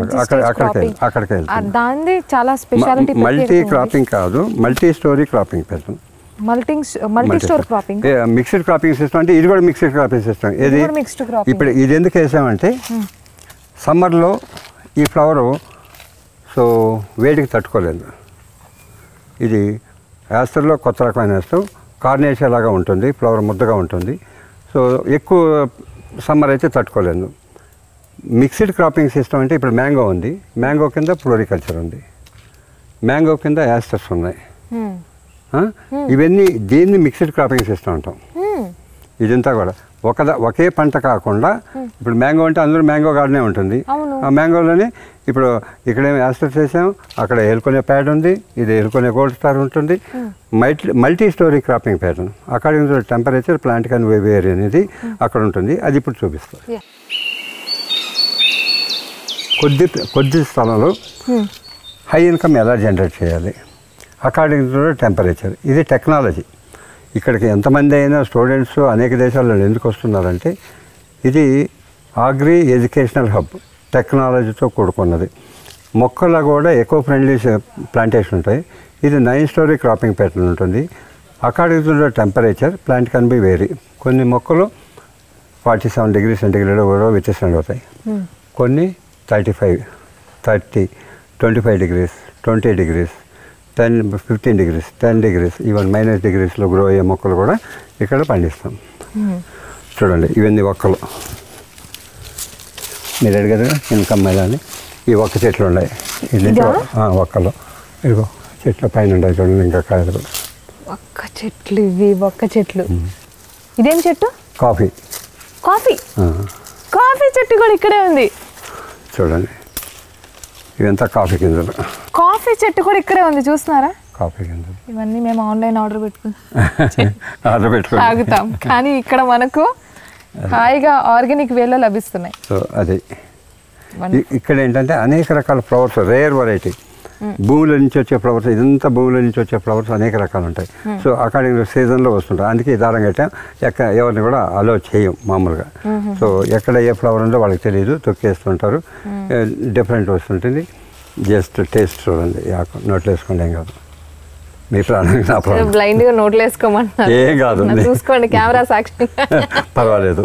దాన్ని చాలా స్పెషాలిటీ. మల్టీ క్రాపింగ్ కాదు, మల్టీ స్టోరీ క్రాపింగ్ పెడతాం. Multi store cropping, mixed cropping system. అంటే ఇది కూడా మిక్స్డ్ క్రాపింగ్ సిస్టమ్. ఇది ఇప్పుడు ఇది ఎందుకు వేసామంటే సమ్మర్లో ఈ ఫ్లవరు సో వేడికి తట్టుకోలేదు. ఇది యాస్టర్లో కొత్త రకమైన యాస్టర్, కార్నేషియా లాగా ఉంటుంది, ఫ్లవర్ ముద్దగా ఉంటుంది. సో ఎక్కువ సమ్మర్ అయితే తట్టుకోలేదు. మిక్స్డ్ క్రాపింగ్ సిస్టమ్ అంటే ఇప్పుడు మ్యాంగో ఉంది, మ్యాంగో కింద ఫ్లోరికల్చర్ ఉంది, మ్యాంగో కింద యాస్టర్స్ ఉన్నాయి. ఇవన్నీ దీన్ని మిక్స్డ్ క్రాపింగ్ సిస్టమ్ అంటాం. ఇదంతా కూడా ఒకే పంట కాకుండా ఇప్పుడు మ్యాంగో అంటే అందరూ మ్యాంగో గార్డెనే ఉంటుంది. ఆ మ్యాంగోలోనే ఇప్పుడు ఇక్కడేమో యాస్టర్స్ వేసాం, అక్కడ ఎలుకొనే ప్యాడ్ ఉంది, ఇది ఎలుకొనే గోల్డ్ స్టార్ ఉంటుంది. Multi storey cropping pattern according to temperature plant కానీ వేరీ అనేది అక్కడ ఉంటుంది. అది ఇప్పుడు చూపిస్తాం. కొద్ది స్థలంలో హై ఇన్కమ్ ఎలా జనరేట్ చేయాలి అకార్డింగ్ టు టెంపరేచర్. ఇది టెక్నాలజీ. ఇక్కడికి ఎంతమంది అయినా స్టూడెంట్స్ అనేక దేశాల్లో ఎందుకు వస్తున్నారంటే ఇది అగ్రి ఎడ్యుకేషనల్ హబ్, టెక్నాలజీతో కూడుకున్నది. మొక్కల కూడా ఎకో ఫ్రెండ్లీ ప్లాంటేషన్ ఉంటాయి. ఇది 9 స్టోరీ క్రాపింగ్ ప్యాటర్న్ ఉంటుంది. According to temperature plant can be vary. కొన్ని మొక్కలు 47 డిగ్రీ సెంటిగ్రేడ్ కూడా వ్యత్యాసం అవుతాయి, కొన్ని 35, 30, 25 degrees, 20 degrees, 10, 15 degrees, 10 degrees, even -డిగ్రీస్లో గ్రో అయ్యే మొక్కలు కూడా ఇక్కడ పండిస్తాం. చూడండి ఇవన్నీ ఒక్కలు మీరు అడిగారు ఇన్కమ్ అని. ఈ ఒక్క చెట్లు ఉన్నాయి, ఇది ఒక్కలు. ఇదిగో చెట్ల పైన ఉన్నాయి చూడండి, ఇంకా కాయలు. ఒక్క చెట్లు ఇవి, ఒక్క చెట్లు. ఇదేం చెట్టు? కాఫీ. కాఫీ కాఫీ చెట్టు కూడా ఇక్కడే ఉంది చూడండి. ఇవంతా కాఫీ గింజలు. కాఫీ చెట్టు కూడా ఇక్కడే ఉంది, చూస్తున్నారా? కాఫీ గింజలు. ఇవన్నీ మేము ఆన్లైన్ ఆర్డర్ పెట్టుకుని తాగుతాం, కానీ ఇక్కడ మనకు హాయిగా ఆర్గానిక్ వేలో లభిస్తున్నాయి. సో అది ఇక్కడ ఏంటంటే అనేక రకాల ఫ్లవర్స్, రేర్ వెరైటీ, భూముల నుంచి వచ్చే ఫ్లవర్స్, ఇదంతా భూముల నుంచి వచ్చే ఫ్లవర్స్ అనేక రకాలు ఉంటాయి. సో అకార్డింగ్ సీజన్లో వస్తుంటాయి. అందుకే దారం కట్టాం. ఎవరిని కూడా అలో చేయం మామూలుగా. సో ఎక్కడ ఏ ఫ్లవర్ ఉందో వాళ్ళకి తెలియదు, తొక్కేస్తుంటారు. డిఫరెంట్ వస్తుంటుంది. జస్ట్ టేస్ట్ చూడండి, నోట్లో వేసుకోండి, ఏం కాదు. మీ ప్రాణానికి నా ప్రాణం. బ్లైండ్గా నోట్లో వేసుకోమంటున్నారు, ఏం కాదు, చూసుకోండి కెమెరా సాక్షి. పర్వాలేదు.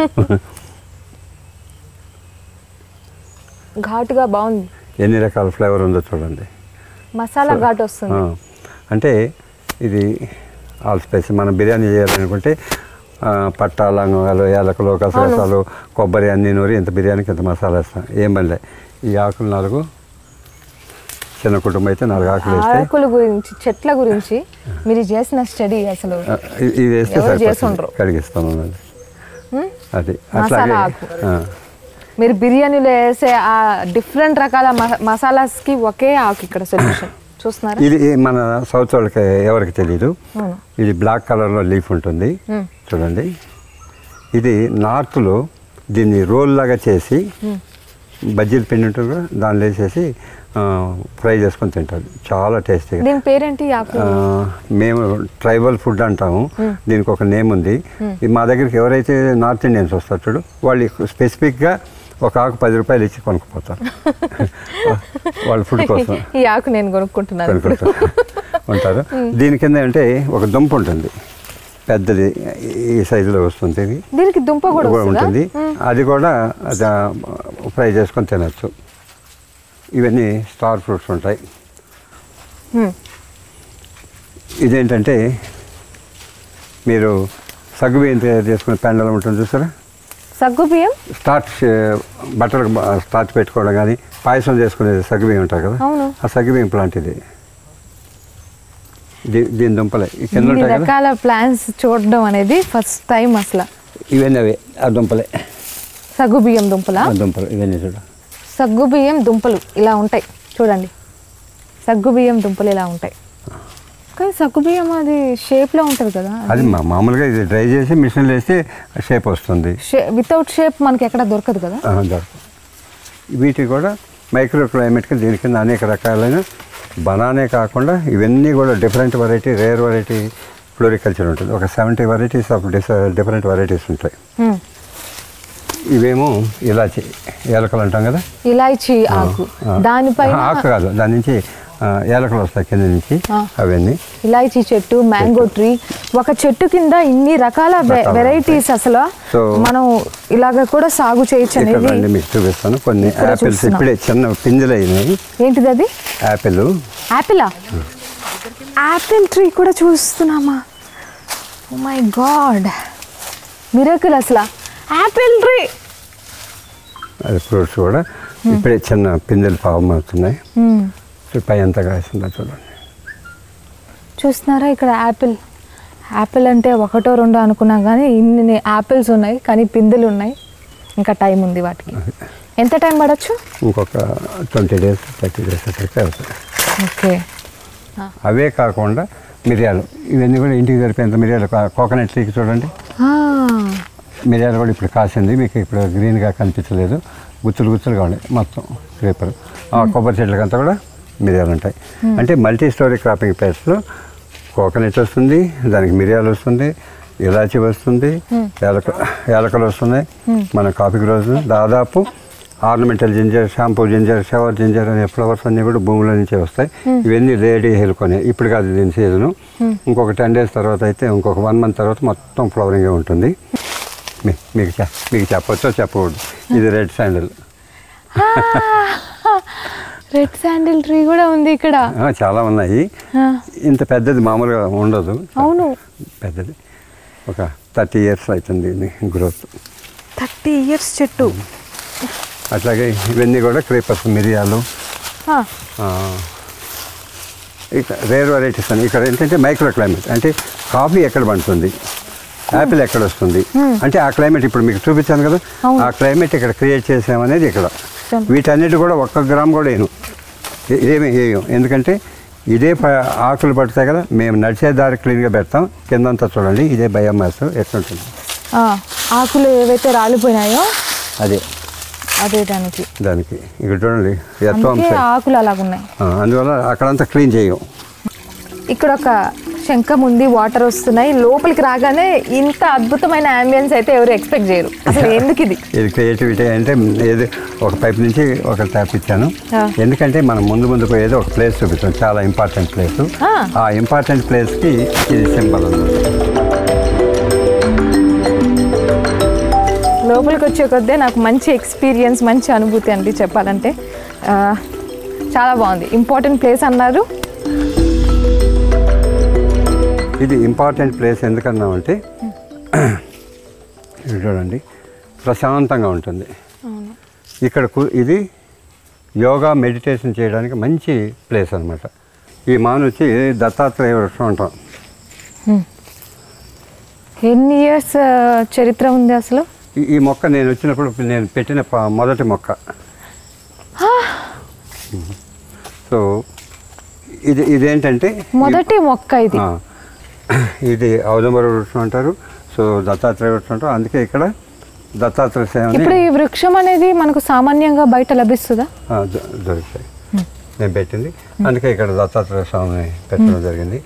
ఘాటుగా బాగుంది. ఎన్ని రకాల ఫ్లేవర్ ఉందో చూడండి. మసాలా ఘాటు వస్తుంది. అంటే ఇది ఆల్ స్పైసీ. మనం బిర్యానీ చేయాలనుకుంటే పట్టా, లవంగాలు, యాలకులు, గసగసాలు, కొబ్బరి అన్నీ నూరి ఇంత బిర్యానీకి ఇంత మసాలా వేస్తాం. ఏం పనిలే. ఈ ఆకులు 4, చిన్న కుటుంబం అయితే 4 ఆకులు వేస్తే. ఆకుల గురించి, చెట్ల గురించి మీరు చేసిన స్టడీ అసలు ఇది వేస్తే కడిగిస్తాను. అది అట్లాగే మీరు బిర్యానీలో వేసే ఆ డిఫరెంట్ రకాల మసాలాస్కి ఒకే ఆకు ఇక్కడ సొల్యూషన్. చూస్తున్నారా? ఇది మన సౌత్ వాళ్ళకి ఎవరికి తెలీదు. ఇది బ్లాక్ కలర్లో లీఫ్ ఉంటుంది చూడండి. ఇది నార్త్లో దీన్ని రోల్ లాగా చేసి బజ్జీల పిండి ఉంటుంది, దానిలో వేసేసి ఫ్రై చేసుకొని తింటారు. చాలా టేస్టీగా. దీని పేరేంటి? మేము ట్రైబల్ ఫుడ్ అంటాము. దీనికి ఒక నేమ్ ఉంది. మా దగ్గరికి ఎవరైతే నార్త్ ఇండియన్స్ వస్తారు చూడు, వాళ్ళు స్పెసిఫిక్గా ఒక ఆకు 10 రూపాయలు ఇచ్చి కొనుక్కుపోతారు వాళ్ళ ఫుడ్ కోసం. ఈ ఆకు నేను కొనుక్కుంటున్నాను ఉంటారు. దీని కింద అంటే ఒక దుంప ఉంటుంది, పెద్దది, ఈ సైజులో వస్తుంది. దీనికి దుంప కూడా ఉంటుంది. అది కూడా ఫ్రై చేసుకొని తినచ్చు. ఇవన్నీ స్టార్ ఫ్రూట్స్ ఉంటాయి. ఇదేంటంటే మీరు సగ్గుబియ్యం తయారు చేసుకునే పెండలం ఉంటుంది చూసారా? సగ్గుబియ్యం స్టార్చ్, బట్టలు స్టార్చ్ పెట్టుకోవడం కానీ పాయసం చేసుకునేది సగ్గుబియ్యం ఉంటాయి కదా, ఆ సగ్గుబియ్యం ప్లాంట్ ఇది. దీని దుంపలే కింద రకాల ప్లాంట్స్ చూడడం అనేది ఫస్ట్ టైం అసలు. ఇవన్నీ అవే ఆ దుంపలే, సగ్గుబియ్యం దుంపల దుంపలు. ఇవన్నీ చూడ, సగ్గుబియ్యం దుంపలు ఇలా ఉంటాయి చూడండి. సగ్గుబియ్యం దుంపలు ఇలా ఉంటాయి, కానీ సగ్గుబియ్యం అది షేప్లో ఉంటుంది కదా. అది మామూలుగా ఇది డ్రై చేసి మిషన్లో వేస్తే షేప్ వస్తుంది. వితౌట్ షేప్ మనకి ఎక్కడ దొరకదు కదా. దొరకదు. వీటికి కూడా మైక్రో క్లైమేట్కి దీని కింద అనేక రకాలైన బనానే కాకుండా ఇవన్నీ కూడా different variety, rare variety floriculture ఉంటుంది. ఒక 70 వెరైటీస్ ఆఫ్ డిఫరెంట్ వెరైటీస్ ఉంటాయి. ఇవేమో ఇలాచి, ఏలకలు అంటాం కదా, ఇలాచి ఆకు. దానిపై ఆకు కాదు, దాని నుంచి ఏలకలు వస్తాయి కింద నుంచి అవన్నీ. ఇలాచీ చెట్టు, మ్యాంగో ట్రీ, ఒక చెట్టు కింద ఇన్ని రకాల వెరైటీస్. అసలు మనం ఇలాగ కూడా సాగు చేయొచ్చు అనేది మీకు చూపిస్తాను. కొన్ని యాపిల్స్ ఇప్పుడే చిన్న పింజలు అయినాయి. ఏంటిది అది? యాపిల్. యాపిలా? యాపిల్ ట్రీ కూడా చూస్తున్నామా? ఓ మై గాడ్, మిరకిల్ అసలు. యాపిల్ ట్రీ, అది ఫ్రూట్స్ కూడా ఇప్పుడే చిన్న పిందెలు పాపం అవుతున్నాయి. పై ఎంత కాసిందో చూడండి. చూస్తున్నారా ఇక్కడ యాపిల్. యాపిల్ అంటే ఒకటో రెండో అనుకున్నాం కానీ ఇన్ని యాపిల్స్ ఉన్నాయి, కానీ పిందెలు ఉన్నాయి. ఇంకా టైం ఉంది వాటికి. ఎంత టైం పడవచ్చు? ఇంకొక 20 days 30 days అట్లా అవుతుంది. ఓకే. అవే కాకుండా మిరియాలు, ఇవన్నీ కూడా ఇంటికి సరిపోయేంత మిరియాలు. కోకోనట్ ట్రీకి చూడండి, మిరియాలు కూడా ఇప్పుడు కాసింది. మీకు ఇప్పుడు గ్రీన్గా కనిపించలేదు, గుచ్చులు గుచ్చులుగా ఉన్నాయి మొత్తం క్రీపర్. కొబ్బరి చెట్లకంతా కూడా మిరియాలు ఉంటాయి. అంటే మల్టీ స్టోరీ క్రాపింగ్ ప్లేస్లో కోకోనట్ వస్తుంది, దానికి మిరియాలు వస్తుంది, ఇలాచి వస్తుంది, యాలకలు వస్తున్నాయి, మన కాఫీ గ్రోస్. దాదాపు ornamental ginger, shampoo ginger, shower ginger అనే ఫ్లవర్స్ అన్నీ కూడా భూమిలో నుంచే వస్తాయి. ఇవన్నీ రెడీ హెల్కొని. ఇప్పుడు కాదు దీని సీజను. ఇంకొక 10 days తర్వాత అయితే, ఇంకొక 1 month తర్వాత మొత్తం ఫ్లవరింగే ఉంటుంది. మీకు చెప్పొచ్చో చెప్పకూడదు. ఇది red sandal. Red sandal tree కూడా ఉంది ఇక్కడ. చాలా ఉన్నాయి. ఇంత పెద్దది మామూలుగా ఉండదు. అవును, పెద్దది. ఒక 30 years అవుతుంది దీన్ని గ్రోత్. 30 years చెట్టు. అట్లాగే ఇవన్నీ కూడా క్రీపర్స్, మిరియాలు. ఇక రేర్ వెరైటీస్ అని. ఇక్కడ ఏంటంటే మైక్రో క్లైమేట్, అంటే కాఫీ ఎక్కడ పండుతుంది, యాపిల్ ఎక్కడ వస్తుంది అంటే ఆ క్లైమేట్ ఇప్పుడు మీకు చూపించాను కదా, ఆ క్లైమేట్ ఇక్కడ క్రియేట్ చేసామనేది ఇక్కడ. వీటన్నిటి కూడా 1 గ్రామ్ కూడా ఏమి వేయం. ఎందుకంటే ఇదే ఆకులు పడతాయి కదా, మేము నడిచే దారి క్లీన్గా పెడతాం. కిందంతా చూడండి, ఇదే బయోమాస్ ఎట్లుంటుంది. ఆకులు ఏవైతే రాలిపోయినాయో అదే దానికి ఇక్కడ చూడండి ఆకులు అలాగున్నాయి. అందువల్ల అక్కడంతా క్లీన్ చేయం. ఇక్కడ ఒక శంఖం ఉంది, వాటర్ వస్తున్నాయి. లోపలికి రాగానే ఇంత అద్భుతమైన అంబియన్స్ అయితే ఎవరు ఎక్స్పెక్ట్ చేయరు. అసలు ఎందుకు ఇది క్రియేటివిటీ అంటే, ఏది ఒక పైప్ నుంచి ఒక ట్యాప్ ఇచ్చాను. ఎందుకంటే మనం ముందు పోయేది ఒక ప్లేస్ చూపిస్తాం, చాలా ఇంపార్టెంట్ ప్లేస్. ఆ ఇంపార్టెంట్ ప్లేస్కి ఇది సింబల్ అన్నమాట. లోపలికి వచ్చే కొద్దే నాకు మంచి ఎక్స్పీరియన్స్, మంచి అనుభూతి అండి చెప్పాలంటే. చాలా బాగుంది. ఇంపార్టెంట్ ప్లేస్ అన్నారు. ఇది ఇంపార్టెంట్ ప్లేస్ ఎందుకన్నామంటే, చూడండి ప్రశాంతంగా ఉంటుంది ఇక్కడ. ఇది యోగా మెడిటేషన్ చేయడానికి మంచి ప్లేస్ అనమాట. ఈ మాను వచ్చి దత్తాత్రేయ వృక్షం అంటాం. ఎన్ని ఇయర్స్ చరిత్ర ఉంది అసలు? ఈ మొక్క నేను వచ్చినప్పుడు నేను పెట్టిన మొదటి మొక్క. సో ఇదేంటంటే మొదటి మొక్క ఇది ఔదుంబర వృక్షం అంటారు. సో దత్తాత్రేయ వృక్షం అంటారు. అందుకే ఇక్కడ దత్తాత్రేయ సేవ. ఇప్పుడు ఈ వృక్షం అనేది మనకు సామాన్యంగా బయట లభిస్తుందా? దొరుకుతాయి. నేను పెట్టింది, అందుకే ఇక్కడ దత్తాత్రేయ స్వామిని పెట్టడం జరిగింది.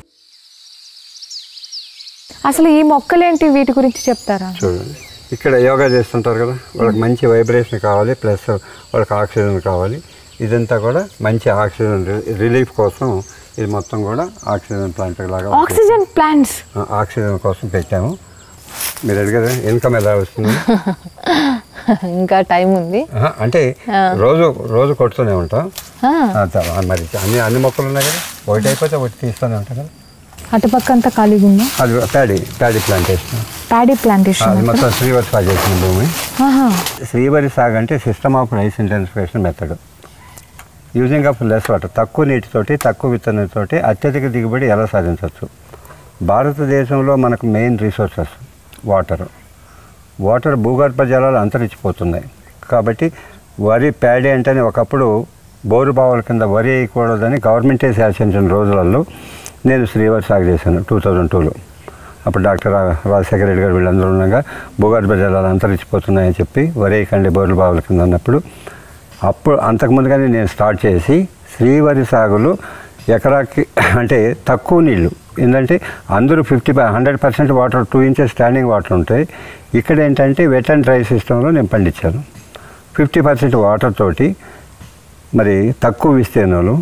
అసలు ఈ మొక్కలేంటి, వీటి గురించి చెప్తారా? చూడండి, ఇక్కడ యోగా చేస్తుంటారు కదా, వాళ్ళకి మంచి వైబ్రేషన్ కావాలి, ప్లస్ వాళ్ళకి ఆక్సిజన్ కావాలి. ఇదంతా కూడా మంచి ఆక్సిజన్ రిలీఫ్ కోసం ఇది మొత్తం కూడా ఆక్సిజన్ ప్లాంట్ లాగా. ఆక్సిజన్ ప్లాంట్స్ ఆక్సిజన్ కోసం పెట్టాము. మీరు అడిగారు ఇన్కమ్ ఎలా వస్తుంది? ఇంకా టైం ఉంది. అంటే రోజు కొడుతూనే ఉంటాం. మరి అన్ని మొక్కలు ఉన్నాయి కదా, ఒకటి అయిపోతే ఒకటి తీస్తూనే ఉంటాం కదా. అటుపక్క అంతా ఖాళీగా ఉందా? అది ప్యాడీ ప్లాంటేషన్. ప్యాడీ ప్లాంటేషన్ అది మొత్తం శ్రీవరి సాగు చేసిన భూమి. శ్రీవరి సాగు అంటే system of rice intensification method. Using of less water, తక్కువ నీటితోటి తక్కువ విత్తనంతోటి అత్యధిక దిగుబడి ఎలా సాధించవచ్చు? భారతదేశంలో మనకు మెయిన్ రిసోర్సెస్ వాటర్ భూగర్భ జలాలు అంతరించిపోతున్నాయి. కాబట్టి వరి ప్యాడీ అంటేనే ఒకప్పుడు బోరు బావుల కింద వరి వేయకూడదని గవర్నమెంటే శాసించిన రోజులలో నేను శ్రీవరి సాగు చేశాను 2002లో. అప్పుడు డాక్టర్ రాజశేఖర రెడ్డి గారు వీళ్ళందరూ ఉండగా భూగర్భ జలాలు అంతరించిపోతున్నాయని చెప్పి వరి వేయకండి బోరు బావుల కింద అన్నప్పుడు, అప్పుడు అంతకుముందుగానే నేను స్టార్ట్ చేసి శ్రీవరి సాగులు ఎకరాకి అంటే తక్కువ నీళ్ళు, ఏంటంటే అందరూ 100% వాటర్ 2 inches స్టాండింగ్ వాటర్ ఉంటాయి. ఇక్కడ ఏంటంటే వెట్ అండ్ డ్రై సిస్టంలో నేను పండించాను. 50% వాటర్ తోటి మరి తక్కువ విస్తీర్ణంలో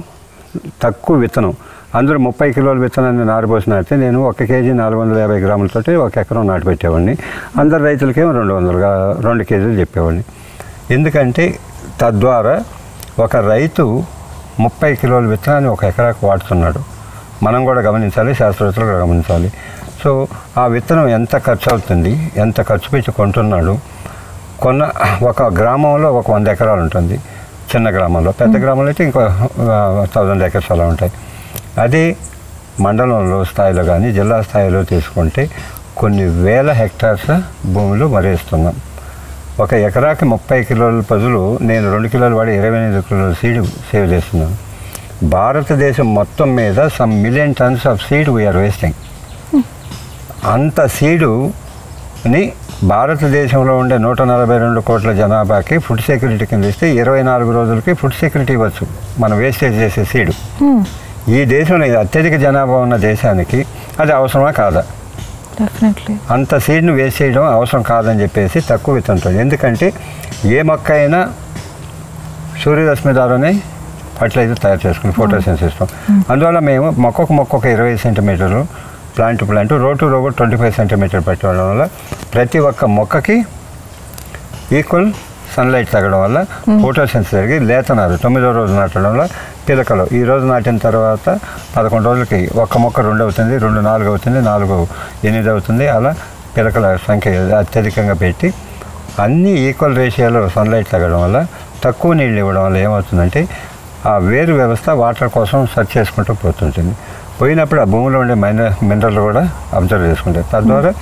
తక్కువ విత్తనం, అందులో 30 కిలోల విత్తనాన్ని నారబోసి నాటితే నేను 1 కేజీ 450 గ్రాములతోటి 1 ఎకరం నాటి పెట్టేవాడిని. అందరు రైతులకేమో 2 కేజీలు చెప్పేవాడిని. ఎందుకంటే తద్వారా ఒక రైతు 30 కిలోల విత్తనాన్ని 1 ఎకరాకు వాడుతున్నాడు. మనం కూడా గమనించాలి, శాస్త్రవేత్తలు కూడా గమనించాలి. సో ఆ విత్తనం ఎంత ఖర్చు అవుతుంది, ఎంత ఖర్చు పెట్టి కొంటున్నాడు. ఒక గ్రామంలో ఒక 100 ఎకరాలు ఉంటుంది చిన్న గ్రామంలో, పెద్ద గ్రామంలో అయితే ఇంకో 1000 ఎకర్స్ అలా ఉంటాయి. అదే మండలంలో స్థాయిలో కానీ జిల్లా స్థాయిలో తీసుకుంటే కొన్ని వేల హెక్టార్స్ భూమిలో మరేస్తున్నాం. 1 ఎకరాకి 30 కిలోల బదులు నేను 2 కిలోలు వాడి 28 కిలోల సీడ్ సేవ్ చేస్తున్నాను. భారతదేశం మొత్తం మీద some million tons of seed we are wasting. అంత సీడుని భారతదేశంలో ఉండే 142 కోట్ల జనాభాకి ఫుడ్ సెక్యూరిటీ కింద ఇస్తే 24 రోజులకి ఫుడ్ సెక్యూరిటీ ఇవ్వచ్చు మనం వేస్టేజ్ చేసే సీడు. ఈ దేశంలో అత్యధిక జనాభా ఉన్న దేశానికి అది అవసరమా కాదా? అంత సీడ్ను వేస్ట్ చేయడం అవసరం కాదని చెప్పేసి తక్కువ విత్తంటుంది. ఎందుకంటే ఏ మొక్క అయినా సూర్యరశ్మి ద్వారానే ఫర్టిలైజర్ తయారు చేసుకుని ఫోటోసింథసిస్. అందువల్ల మేము మొక్కకు 20 సెంటీమీటర్లు, plant to plant, row to row 25 centimetre పెట్టడం వల్ల ప్రతి ఒక్క మొక్కకి ఈక్వల్ సన్లైట్ తగ్గడం వల్ల ఫోటోసింథసిస్ జరిగి లేతనారు 9వ రోజు నాటడం వల్ల పిలకలు ఈ రోజు నాటిన తర్వాత 11 రోజులకి 1 మొక్క 2 అవుతుంది, 2 4 అవుతుంది, 4 8 అవుతుంది. అలా పిలకల సంఖ్య అత్యధికంగా పెట్టి అన్ని ఈక్వల్ రేషియోలో సన్లైట్ తగ్గడం వల్ల తక్కువ నీళ్ళు ఇవ్వడం వల్ల ఏమవుతుందంటే ఆ వేరు వ్యవస్థ వాటర్ కోసం సర్చ్ చేసుకుంటూ పోతుంటుంది. పోయినప్పుడు ఆ భూమిలో ఉండే మినరల్ కూడా అబ్జర్వ్ చేసుకుంటాయి. తద్వారా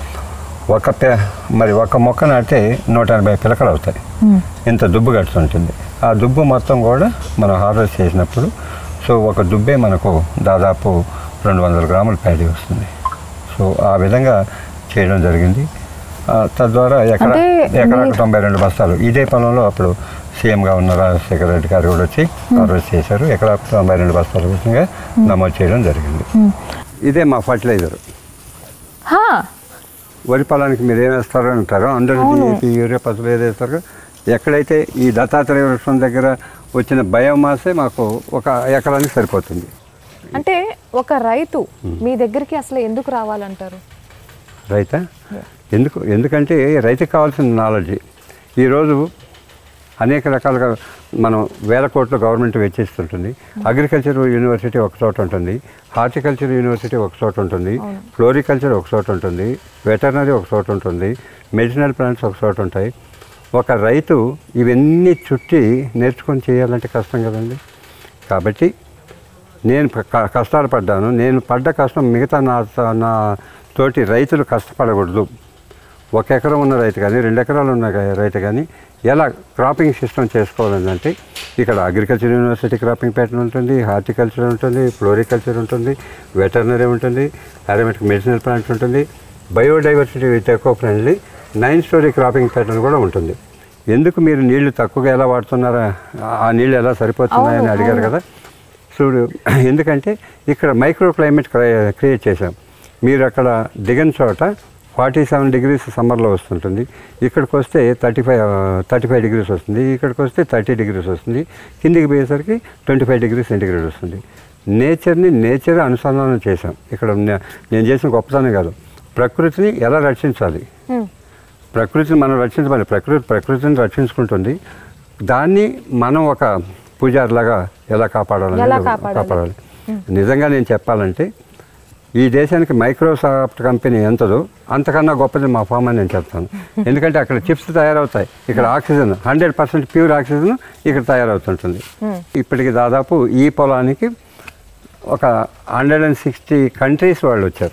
ఒక మొక్క నాటితే 180 పిలకలు అవుతాయి. ఇంత దుబ్బు కట్టుతుంటుంది. ఆ దుబ్బు మొత్తం కూడా మనం హార్వెస్ట్ చేసినప్పుడు సో ఒక దుబ్బే మనకు దాదాపు 200 గ్రాముల ప్యాడీ వస్తుంది. సో ఆ విధంగా చేయడం జరిగింది. తద్వారా ఎకరాకు 92 బస్తాలు. ఇదే పొలంలో అప్పుడు సీఎంగా ఉన్న రాజశేఖర రెడ్డి గారు కూడా వచ్చి హార్వెస్ట్ చేశారు. ఎకరాకు 92 బస్తాల విధంగా నమోదు చేయడం జరిగింది. ఇదే మా ఫర్టిలైజర్. వరి పొలానికి మీరు ఏం వేస్తారో అంటారో అందరూ DAP, యూరియా, పసుపు ఏది వేస్తారు. ఎక్కడైతే ఈ దత్తాత్రేయ వృక్షం దగ్గర వచ్చిన బయోమాసే మాకు 1 ఎకరానికి సరిపోతుంది. అంటే ఒక రైతు మీ దగ్గరికి అసలు ఎందుకు రావాలంటారు? ఎందుకంటే రైతుకి కావాల్సిన నాలెడ్జ్ ఈరోజు అనేక రకాలుగా మనం వేల కోట్లు గవర్నమెంట్ వెచ్చిస్తుంటుంది. అగ్రికల్చర్ యూనివర్సిటీ ఒక చోట ఉంటుంది, హార్టికల్చర్ యూనివర్సిటీ ఒక చోట ఉంటుంది, ఫ్లోరికల్చర్ ఒక చోట ఉంటుంది, వెటర్నరీ ఒక చోట ఉంటుంది, మెడిసినల్ ప్లాంట్స్ ఒక చోట ఉంటాయి. ఒక రైతు ఇవన్నీ చుట్టి నేర్చుకొని చేయాలంటే కష్టం కదండి. కాబట్టి నేను కష్టాలు పడ్డాను. నేను పడ్డ కష్టం మిగతా నా తోటి రైతులు కష్టపడకూడదు. 1 ఎకరం ఉన్న రైతు కానీ 2 ఎకరాలు ఉన్న రైతు కానీ ఎలా క్రాపింగ్ సిస్టమ్ చేసుకోవాలంటే ఇక్కడ అగ్రికల్చర్ యూనివర్సిటీ క్రాపింగ్ ప్యాటర్న్ ఉంటుంది, హార్టికల్చర్ ఉంటుంది, ఫ్లోరికల్చర్ ఉంటుంది, వెటర్నరీ ఉంటుంది, అరోమాటిక్ మెడిసినల్ ప్లాంట్స్ ఉంటుంది, biodiversity with eco friendly 9 storey cropping pattern కూడా ఉంటుంది. ఎందుకు మీరు నీళ్లు తక్కువగా ఎలా వాడుతున్నారా, ఆ నీళ్ళు ఎలా సరిపోతున్నాయని అడిగారు కదా. చూడు, ఎందుకంటే ఇక్కడ మైక్రో క్లైమేట్ క్రియేట్ చేసాం. మీరు అక్కడ దిగని చోట 47 డిగ్రీస్ సమ్మర్లో వస్తుంటుంది, ఇక్కడికి వస్తే 35 డిగ్రీస్ వస్తుంది, ఇక్కడికి వస్తే 30 డిగ్రీస్ వస్తుంది, కిందికి పోయేసరికి 25 డిగ్రీ సెంటిగ్రేడ్ వస్తుంది. నేచర్ అనుసంధానం చేశాం. ఇక్కడ నేను చేసిన గొప్పతనం కాదు, ప్రకృతిని ఎలా రక్షించాలి, ప్రకృతిని మనం రక్షించాలి, ప్రకృతిని రక్షించుకుంటుంది, దాన్ని మనం ఒక పూజారిలాగా ఎలా కాపాడాలి. నిజంగా నేను చెప్పాలంటే ఈ దేశానికి మైక్రోసాఫ్ట్ కంపెనీ ఎంతదో అంతకన్నా గొప్పది మా ఫామ్ అని నేను చెప్తాను. ఎందుకంటే అక్కడ చిప్స్ తయారవుతాయి, ఇక్కడ ఆక్సిజన్ 100% ప్యూర్ ఆక్సిజన్ ఇక్కడ తయారవుతుంటుంది. ఇప్పటికి దాదాపు ఈ పొలానికి ఒక 160 కంట్రీస్ వాళ్ళు వచ్చారు,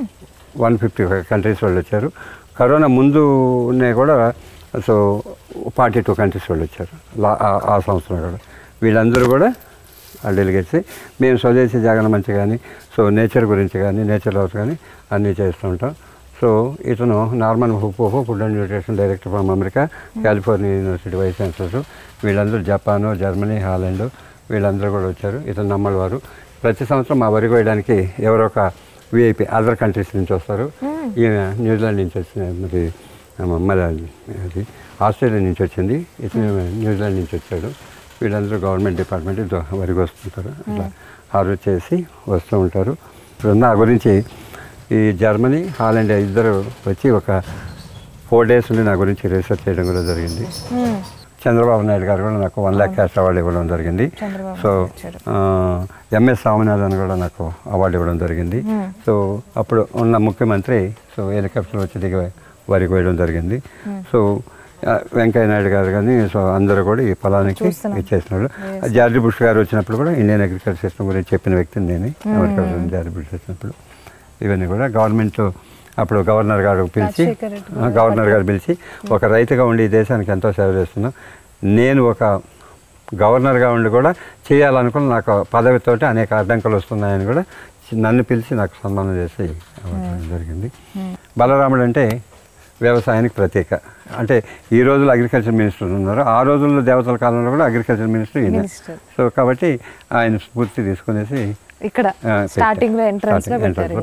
155 కంట్రీస్ వాళ్ళు వచ్చారు. కరోనా ముందునే కూడా సో 42 కంట్రీస్ వాళ్ళు వచ్చారు ఆ సంవత్సరం కూడా. వీళ్ళందరూ కూడా డెలిగేట్స్. మేము స్వదేశీ జాగరణ మంచి కానీ సో నేచర్ గురించి కానీ నేచర్ లవర్స్ కానీ అన్నీ చేస్తూ ఉంటాం. సో ఇతను నార్మన్ హుపోహో food and nutrition director from America, California university vice chancellor, వీళ్ళందరూ జపాను, జర్మనీ, హాలాండ్ వీళ్ళందరూ కూడా వచ్చారు. ఇతను నమ్మలవారు. ప్రతి సంవత్సరం మా వరి కోయడానికి ఎవరో ఒక విఐపి అదర్ కంట్రీస్ నుంచి వస్తారు. ఈయన న్యూజిలాండ్ నుంచి వచ్చిన మరి అది ఆస్ట్రేలియా నుంచి వచ్చింది, ఇతను న్యూజిలాండ్ నుంచి వచ్చాడు. వీళ్ళందరూ గవర్నమెంట్ డిపార్ట్మెంట్ వరికి వస్తుంటారు, అట్లా హార్వెస్ట్ చేసి వస్తూ ఉంటారు. ఇప్పుడు నా గురించి ఈ జర్మనీ, హాలండ్ ఇద్దరు వచ్చి ఒక 4 days నుండి నా గురించి రీసెర్చ్ చేయడం కూడా జరిగింది. చంద్రబాబు నాయుడు గారు కూడా నాకు 1 lakh క్యాష్ అవార్డు ఇవ్వడం జరిగింది. సో ఎంఎస్ స్వామినాథన్ కూడా నాకు అవార్డు ఇవ్వడం జరిగింది. సో అప్పుడు ఉన్న ముఖ్యమంత్రి సో హెలికాప్టర్ వచ్చి దిగి వరికి వేయడం జరిగింది. సో వెంకయ్య నాయుడు గారు కానీ సో అందరూ కూడా ఈ పొలానికి ఇచ్చేసినారు. జార్జి బుష్ గారు వచ్చినప్పుడు కూడా ఇండియన్ అగ్రికల్చర్ సిస్టమ్ గురించి చెప్పిన వ్యక్తిని నేను అమెరికా జార్జి బుష్ వచ్చినప్పుడు. ఇవన్నీ కూడా గవర్నమెంట్ అప్పుడు గవర్నర్ గారు పిలిచి ఒక రైతుగా ఉండి ఈ దేశానికి ఎంతో సేవ చేస్తున్నాం, నేను ఒక గవర్నర్గా ఉండి కూడా చేయాలనుకుని నాకు పదవితోటి అనేక అడ్డంకులు వస్తున్నాయని కూడా నన్ను పిలిచి నాకు సన్మానం చేసి జరిగింది. బలరాముడు అంటే వ్యవసాయానికి ప్రత్యేక. అంటే ఈ రోజుల్లో అగ్రికల్చర్ మినిస్టర్ ఉన్నారు, ఆ రోజుల్లో దేవతల కాలంలో కూడా అగ్రికల్చర్ మినిస్టర్ ఈయన. సో కాబట్టి ఆయన స్ఫూర్తి తీసుకునేసి ఇక్కడ స్టార్టింగ్లో ఎంట్రన్స్లో పెట్టారు.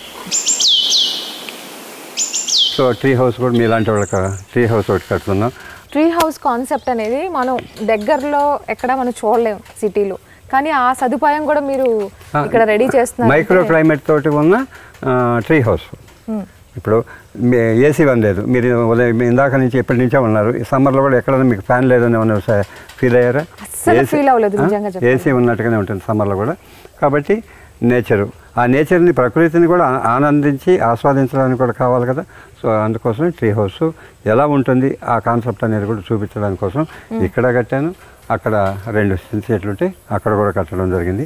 సో ట్రీ హౌస్ కూడా మీలాంటి వాళ్ళకి ట్రీ హౌస్ ఒకటి కడుతున్నాం. ట్రీ హౌస్ కాన్సెప్ట్ అనేది మనం దగ్గరలో ఎక్కడ మనం చూడలేము సిటీలో, కానీ ఆ సదుపాయం కూడా మీరు ఇక్కడ రెడీ చేస్తున్నారు. మైక్రో క్లైమేట్ తోటి ఉన్న ట్రీ హౌస్. ఇప్పుడు ఏసీ వన్ లేదు, మీరు ఉదయం ఇందాక నుంచి ఎప్పటి నుంచే ఉన్నారు, ఈ సమ్మర్లో కూడా ఎక్కడైనా మీకు ఫ్యాన్ లేదని ఏమన్నా ఫీల్ అయ్యారా? ఏసీ ఉన్నట్టుగానే ఉంటుంది సమ్మర్లో కూడా. కాబట్టి నేచరు, ఆ నేచర్ని ప్రకృతిని కూడా ఆనందించి ఆస్వాదించడానికి కూడా కావాలి కదా. సో అందుకోసమే ట్రీ హౌస్ ఎలా ఉంటుంది ఆ కాన్సెప్ట్ అనేది కూడా చూపించడానికి కోసం ఇక్కడ కట్టాను. అక్కడ 2 సెట్లు ఉంటే అక్కడ కూడా కట్టడం జరిగింది.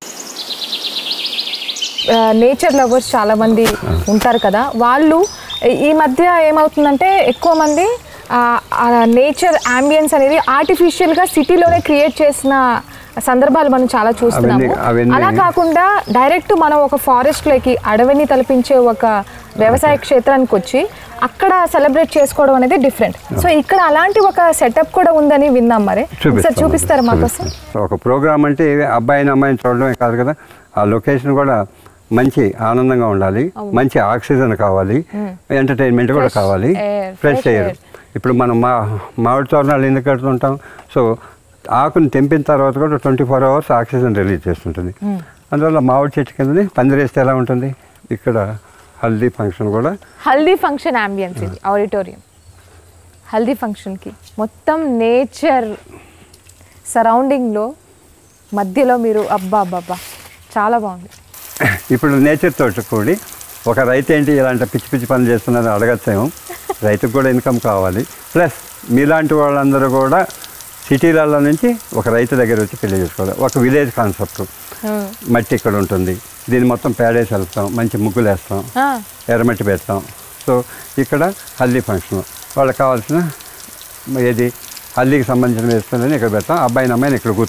నేచర్ లవర్స్ చాలామంది ఉంటారు కదా, వాళ్ళు ఈ మధ్య ఏమవుతుందంటే ఎక్కువ మంది నేచర్ అంబియన్స్ అనేది ఆర్టిఫిషియల్గా సిటీలోనే క్రియేట్ చేసిన సందర్భాలు మనం చాలా చూస్తున్నాము. అలా కాకుండా డైరెక్ట్ మనం ఒక ఫారెస్ట్లోకి, అడవిని తలపించే ఒక వ్యవసాయ క్షేత్రానికి వచ్చి అక్కడ సెలబ్రేట్ చేసుకోవడం అనేది డిఫరెంట్. సో ఇక్కడ అలాంటి ఒక సెటప్ కూడా ఉందని విన్నాం. మరి చూపిస్తారా మాకోసం? ఒక ప్రోగ్రామ్ అంటే అబ్బాయిని అమ్మాయిని చూడడమే కాదు కదా, ఆ లొకేషన్ కూడా మంచి ఆనందంగా ఉండాలి, మంచి ఆక్సిజన్ కావాలి, ఎంటర్టైన్మెంట్ కూడా కావాలి, ఫ్రెష్ ఎయిర్. ఇప్పుడు మనం మామిడి తోరణాలు ఎందుకు కడుతుంటాం? సో ఆకుని తెంపిన తర్వాత కూడా 24 hours ఆక్సిజన్ రిలీజ్ చేస్తుంటుంది. అందువల్ల మామిడి చెట్టు కిందని పందిరేస్తే ఎలా ఉంటుంది? ఇక్కడ హల్దీ ఫంక్షన్ కూడా, హల్దీ ఫంక్షన్ అంబియన్స్ ఇది ఆడిటోరియం. హల్దీ ఫంక్షన్కి మొత్తం నేచర్ సరౌండింగ్లో మధ్యలో మీరు అబ్బా చాలా బాగుంది. ఇప్పుడు నేచర్ తోటి కూడి ఒక రైతు ఏంటి ఇలాంటి పిచ్చి పిచ్చి పనులు చేస్తున్నారని అడగచ్చేమో. రైతుకు కూడా ఇన్కమ్ కావాలి, ప్లస్ మీలాంటి వాళ్ళందరూ కూడా సిటీలలో నుంచి ఒక రైతు దగ్గర వచ్చి పెళ్లి చేసుకోవాలి. ఒక విలేజ్ కాన్సెప్ట్, మట్టి ఇక్కడ ఉంటుంది, దీన్ని మొత్తం పేడేసి వెళ్తాం, మంచి ముగ్గులు వేస్తాం, ఎర్రమట్టి పెడతాం. సో ఇక్కడ హల్దీ ఫంక్షన్ వాళ్ళకి కావాల్సిన ఏది హల్దీకి సంబంధించిన వేస్తుందని ఇక్కడ పెడతాం, అబ్బాయిని అమ్మాయిని ఇక్కడ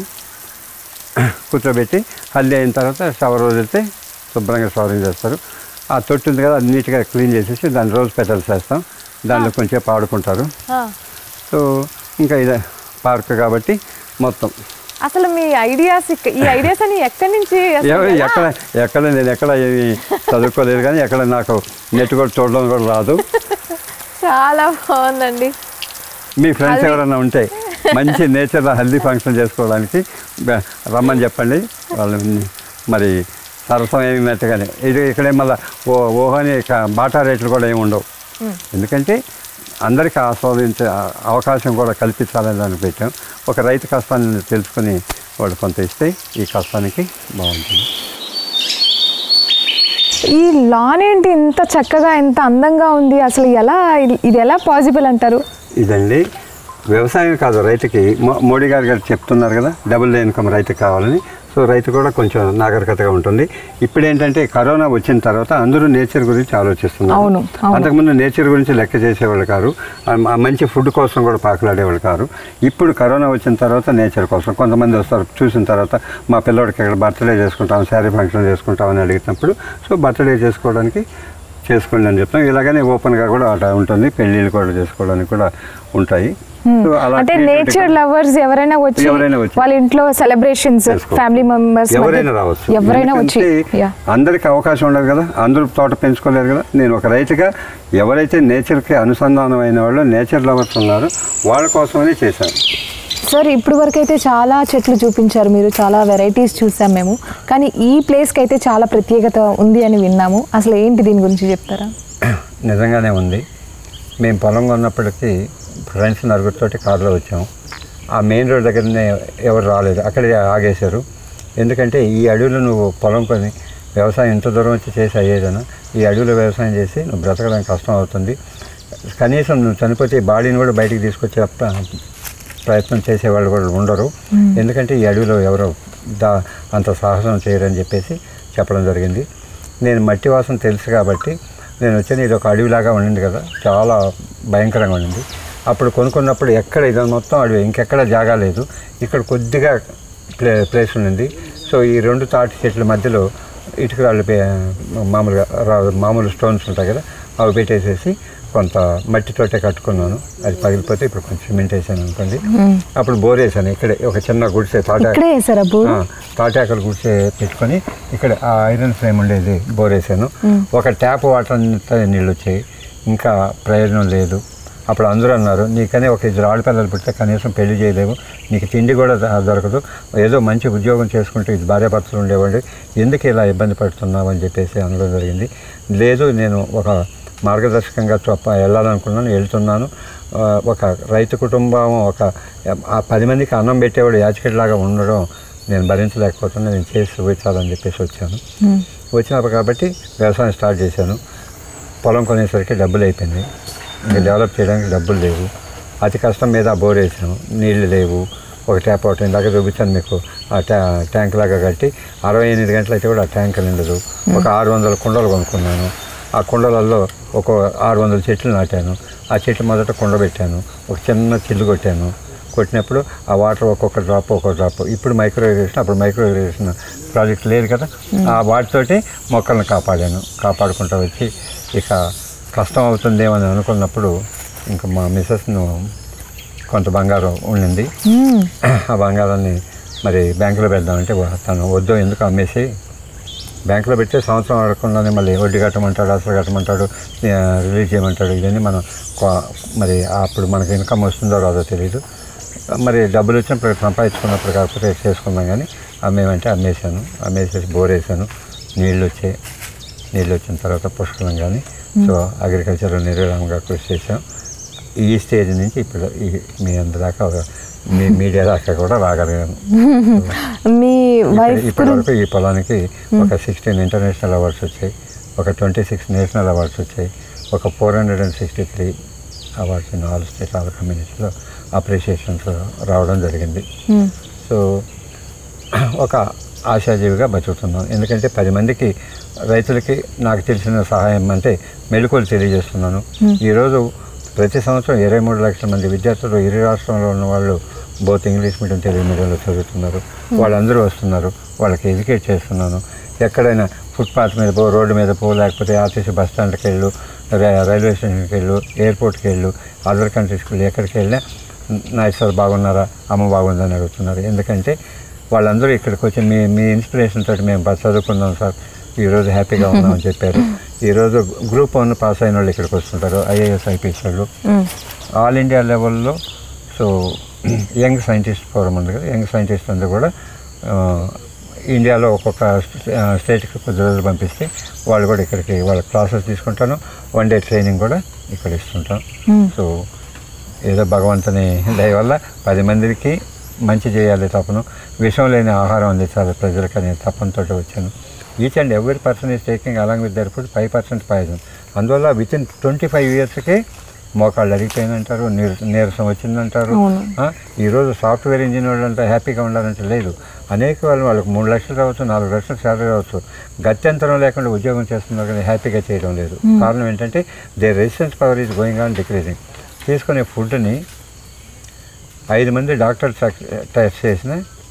కూర్చోబెట్టి హల్దీ అయిన తర్వాత షవర్ వదిలితే శుభ్రంగా షవరింగ్ చేస్తారు. ఆ తొట్టి ఉంది కదా, అది నీట్గా క్లీన్ చేసేసి దాన్ని రోజ్ పెటల్స్ వేస్తాం, దాంట్లో కొంచెం ఆడుకుంటారు. సో ఇంకా ఇదే పార్క్ కాబట్టి మొత్తం. అసలు మీ ఐడియాస్, ఈ ఐడియాస్ అని ఎక్కడి నుంచి? ఎక్కడ నేను ఎక్కడ చదువుకోలేదు, కానీ ఎక్కడ నాకు నెట్ కూడా చూడడం కూడా రాదు. చాలా బాగుందండి. మీ ఫ్రెండ్స్ ఎవరైనా ఉంటే మంచి నేచర్లో హెల్దీ ఫంక్షన్ చేసుకోవడానికి రమ్మని చెప్పండి. వాళ్ళు మరి సరసం అయినట్టుగానే ఇది ఇక్కడే మళ్ళీ ఓహని బాటా రేట్లు కూడా ఏమి ఉండవు, ఎందుకంటే అందరికీ ఆస్వాదించే అవకాశం కూడా కల్పించాలని దాన్ని పెట్టాం. ఒక రైతు కష్టాన్ని తెలుసుకుని వాడు కొంత ఇస్తే ఈ కష్టానికి బాగుంటుంది. ఈ లాన్ ఏంటి ఇంత చక్కగా, ఎంత అందంగా ఉంది, అసలు ఇది ఎలా పాసిబుల్ అంటారు? ఇదండి వ్యవసాయం కాదు, రైతుకి మోడీ గారు చెప్తున్నారు కదా డబుల్ ఇన్కమ్ రైతుకి కావాలని. సో రైతు కూడా కొంచెం నాగరికతగా ఉంటుంది. ఇప్పుడు ఏంటంటే కరోనా వచ్చిన తర్వాత అందరూ నేచర్ గురించి ఆలోచిస్తున్నారు. అంతకుముందు నేచర్ గురించి లెక్క చేసేవాళ్ళు కాదు, మంచి ఫుడ్ కోసం కూడా పాకులాడేవాళ్ళు కాదు. ఇప్పుడు కరోనా వచ్చిన తర్వాత నేచర్ కోసం కొంతమంది వస్తారు, చూసిన తర్వాత మా పిల్లవాడికి ఇక్కడ బర్త్డే చేసుకుంటాం, శారీ ఫంక్షన్ చేసుకుంటామని అడిగినప్పుడు సో బర్త్డే చేసుకోండి అని చెప్తాం. ఇలాగనే ఓపెన్గా కూడా అట్లా ఉంటుంది, పెళ్ళిళ్ళు కూడా చేసుకోవడానికి కూడా ఉంటాయి. అంటే నేచర్ లవర్స్ ఎవరైనా వచ్చి వాళ్ళ ఇంట్లో సెలబ్రేషన్స్, ఫ్యామిలీ మెంబర్స్ ఎవరైనా రావచ్చు. అందరికి అవకాశం ఉండదు కదా, అందరూ తోట పెంచుకోలేదు కదా. నేను ఒక రైతుగా ఎవరైతే నేచర్కి అనుసంధానం అయిన వాళ్ళు నేచర్ లవర్స్ ఉన్నారో వాళ్ళ కోసమని చేశాను. సార్ ఇప్పుడు వరకు అయితే చాలా చెట్లు చూపించారు మీరు, చాలా వెరైటీస్ చూసాం మేము, కానీ ఈ ప్లేస్కి అయితే చాలా ప్రత్యేకత ఉంది అని విన్నాము. అసలు ఏంటి దీని గురించి చెప్తారా? నిజంగానే ఉంది. మేము పొలం కొన్నప్పటికీ ఫ్రెండ్స్ నలుగురితోటి కారులో వచ్చాము. ఆ మెయిన్ రోడ్ దగ్గరనే ఎవరు రాలేదు, అక్కడే ఆగేశారు. ఎందుకంటే ఈ అడవిలో నువ్వు పొలం కొని వ్యవసాయం ఇంత దూరం వచ్చి చేసి అయ్యేదన్నా, ఈ అడవిలో వ్యవసాయం చేసి నువ్వు బ్రతకడానికి కష్టం అవుతుంది. కనీసం నువ్వు చనిపోతే ఈ బాడీని కూడా బయటికి తీసుకొచ్చే ప్రయత్నం చేసేవాళ్ళు కూడా ఉండరు. ఎందుకంటే ఈ అడవిలో ఎవరో అంత సాహసం చేయరని చెప్పేసి చెప్పడం జరిగింది. నేను మట్టి వాసన తెలుసు కాబట్టి నేను వచ్చాను. ఇది ఒక అడవిలాగా ఉండింది కదా, చాలా భయంకరంగా ఉండింది. అప్పుడు కొనుక్కున్నప్పుడు ఎక్కడ ఇది మొత్తం అడవి, ఇంకెక్కడ జాగా లేదు, ఇక్కడ కొద్దిగా ప్లేస్ ఉండింది. సో ఈ 2 తాటి చెట్ల మధ్యలో ఇటుకరాళ్ళు మామూలు స్టోన్స్ ఉంటాయి కదా, అవి పెట్టేసేసి కొంత మట్టితోటే కట్టుకున్నాను. అది పగిలిపోతే ఇప్పుడు కొంచెం సిమెంట్ వేసాను అనుకోండి. అప్పుడు బోర్ వేసాను. ఇక్కడే ఒక చిన్న గుడిసె తాటాకలు గుడిసె పెట్టుకొని ఇక్కడ ఆ ఐరన్ ఫ్రేమ్ ఉండేది బోర్ వేసాను. ఒక ట్యాప్ వాటర్ అంతా నీళ్ళు వచ్చాయి, ఇంకా ప్రయోజనం లేదు. అప్పుడు అందరూ అన్నారు, నీకనే ఒక 2 ఆడపిల్లలు పుట్టితే కనీసం పెళ్లి చేయలేవు, నీకు తిండి కూడా దొరకదు, ఏదో మంచి ఉద్యోగం చేసుకుంటూ ఇది భార్యాభర్తలు ఉండేవాడి, ఎందుకు ఇలా ఇబ్బంది పడుతున్నావు అని చెప్పేసి అనడం జరిగింది. లేదు, నేను ఒక మార్గదర్శకంగా వెళ్ళాలనుకున్నాను, వెళ్తున్నాను. ఒక రైతు కుటుంబం ఒక 10 మందికి అన్నం పెట్టేవాడు యాచకెట్లాగా ఉండడం నేను భరించలేకపోతున్నా, నేను చేసి చూపించాలని చెప్పేసి వచ్చాను. వచ్చినప్పుడు కాబట్టి వ్యవసాయం స్టార్ట్ చేశాను. పొలం కొనేసరికి డబ్బులు అయిపోయింది, ఇంకా డెవలప్ చేయడానికి డబ్బులు లేవు. అతి కష్టం మీద బోర్ వేసాను, నీళ్లు లేవు. ఒక ట్యాప్ అవుట్ ఇందాక చూపించాను మీకు, ఆ ట్యాంక్ లాగా కట్టి 68 గంటలు అయితే కూడా ఆ ట్యాంక్ నిండదు. ఒక 600 కుండలు కొనుక్కున్నాను. ఆ కుండలలో ఒక 600 చెట్లు నాటాను. ఆ చెట్లు మొదట కుండ పెట్టాను, ఒక చిన్న చిల్లు కొట్టినప్పుడు ఆ వాటర్ ఒక్కొక్క డ్రాప్. ఇప్పుడు మైక్రో ఇరిగేషన్, అప్పుడు మైక్రో ఇరిగేషన్ ప్రాజెక్ట్ లేదు కదా, ఆ వాటితోటి మొక్కలను కాపాడుకుంటూ వచ్చి ఇక కష్టం అవుతుందేమని అనుకున్నప్పుడు ఇంకా మా మిస్సెస్ను కొంత బంగారం ఉండింది. ఆ బంగారాన్ని మరి బ్యాంకులో పెడదామంటే తను వద్దు, ఎందుకు అమ్మేసి బ్యాంకులో పెడితే సంవత్సరం ఆడకుండానే మళ్ళీ వడ్డీ కట్టమంటాడు, అసలు కట్టమంటాడు, రిలీజ్ చేయమంటాడు. ఇవన్నీ మనం మరి అప్పుడు మనకి ఇన్కమ్ వస్తుందో రాదో తెలియదు. మరి డబ్బులు వచ్చినప్పుడు సంపాదించుకున్నప్పుడు కాకపోతే చేసుకున్నాం. కానీ అమ్మేమంటే అమ్మేసేసి బోర్ వేసాను. నీళ్ళు వచ్చిన తర్వాత పుష్కలం కానీ. సో అగ్రికల్చర్ నిర్విరామంగా కృషి చేసాం. ఈ స్టేజ్ నుంచి ఇప్పుడు మీ అందరిదాకా మీ మీడియా దాకా కూడా రాగలిగాను. ఇప్పటి వరకు ఈ పొలానికి ఒక 16 ఇంటర్నేషనల్ అవార్డ్స్ వచ్చాయి, ఒక 26 నేషనల్ అవార్డ్స్ వచ్చాయి, ఒక 463 awards in all state all కమ్యూనిటీలో అప్రిషియేషన్స్ రావడం జరిగింది. సో ఒక ఆశాజీవిగా బతుకుతున్నాను. ఎందుకంటే 10 మందికి రైతులకి నాకు తెలిసిన సహాయం అంటే మెళుకువలు తెలియజేస్తున్నాను. ఈరోజు ప్రతి సంవత్సరం 23 లక్షల మంది విద్యార్థులు 20 రాష్ట్రంలో ఉన్న వాళ్ళు బోత్ ఇంగ్లీష్ మీడియం తెలుగు మీడియంలో చదువుతున్నారు. వాళ్ళందరూ వస్తున్నారు, వాళ్ళకి ఎడ్యుకేట్ చేస్తున్నాను. ఎక్కడైనా ఫుట్పాత్ మీద రోడ్డు మీద లేకపోతే ఆర్టీసీ బస్ స్టాండ్కి వెళ్ళు, రైల్వే స్టేషన్కి వెళ్ళు, ఎయిర్పోర్ట్కి వెళ్ళు, అదర్ కంట్రీస్కి వెళ్ళి ఎక్కడికి వెళ్ళినా నాయసార్ బాగున్నారా, అమ్మ బాగుందని అడుగుతున్నారు. ఎందుకంటే వాళ్ళందరూ ఇక్కడికి వచ్చి మీ ఇన్స్పిరేషన్ తోటి మేము చదువుకున్నాం సార్, ఈరోజు హ్యాపీగా ఉన్నామని చెప్పారు. ఈరోజు గ్రూప్ 1 పాస్ అయిన వాళ్ళు ఇక్కడికి వస్తుంటారు, ఐఏఎస్ ఐపీఎస్ వాళ్ళు. ఆల్ ఇండియా లెవెల్లో సో యంగ్ సైంటిస్ట్ ఫోరం ఉంది కదా, యంగ్ సైంటిస్ట్ అందరూ కూడా ఇండియాలో ఒక్కొక్క స్టేట్కి కొద్ది రోజులు పంపిస్తే వాళ్ళు కూడా ఇక్కడికి వాళ్ళ క్లాసెస్ తీసుకుంటాను. 1 డే ట్రైనింగ్ కూడా ఇక్కడ ఇస్తుంటాం. సో ఏదో భగవంతుని దయ వల్ల 10 మందికి మంచి చేయాలి తపను, విషం లేని ఆహారం అందించాలి ప్రజలకు అనే తపనతో వచ్చాను. Each and every person is taking along with their food 5% poison. అందువల్ల వితిన్ 25 ఇయర్స్కే మోకాళ్ళు అరిగిపోయిందంటారు, నీరసం వచ్చిందంటారు. ఈరోజు సాఫ్ట్వేర్ ఇంజనీర్ అంతా హ్యాపీగా ఉండాలంటే లేదు. అనేక వాళ్ళకి 3 లక్షలు రావచ్చు, 4 లక్షలు శాలరీ రావచ్చు, గత్యంతరం లేకుండా ఉద్యోగం చేస్తున్నారు కానీ హ్యాపీగా చేయడం లేదు. కారణం ఏంటంటే the resistance power is going on decreasing. తీసుకునే ఫుడ్ని 5 మంది డాక్టర్ టెస్ట్ చేసిన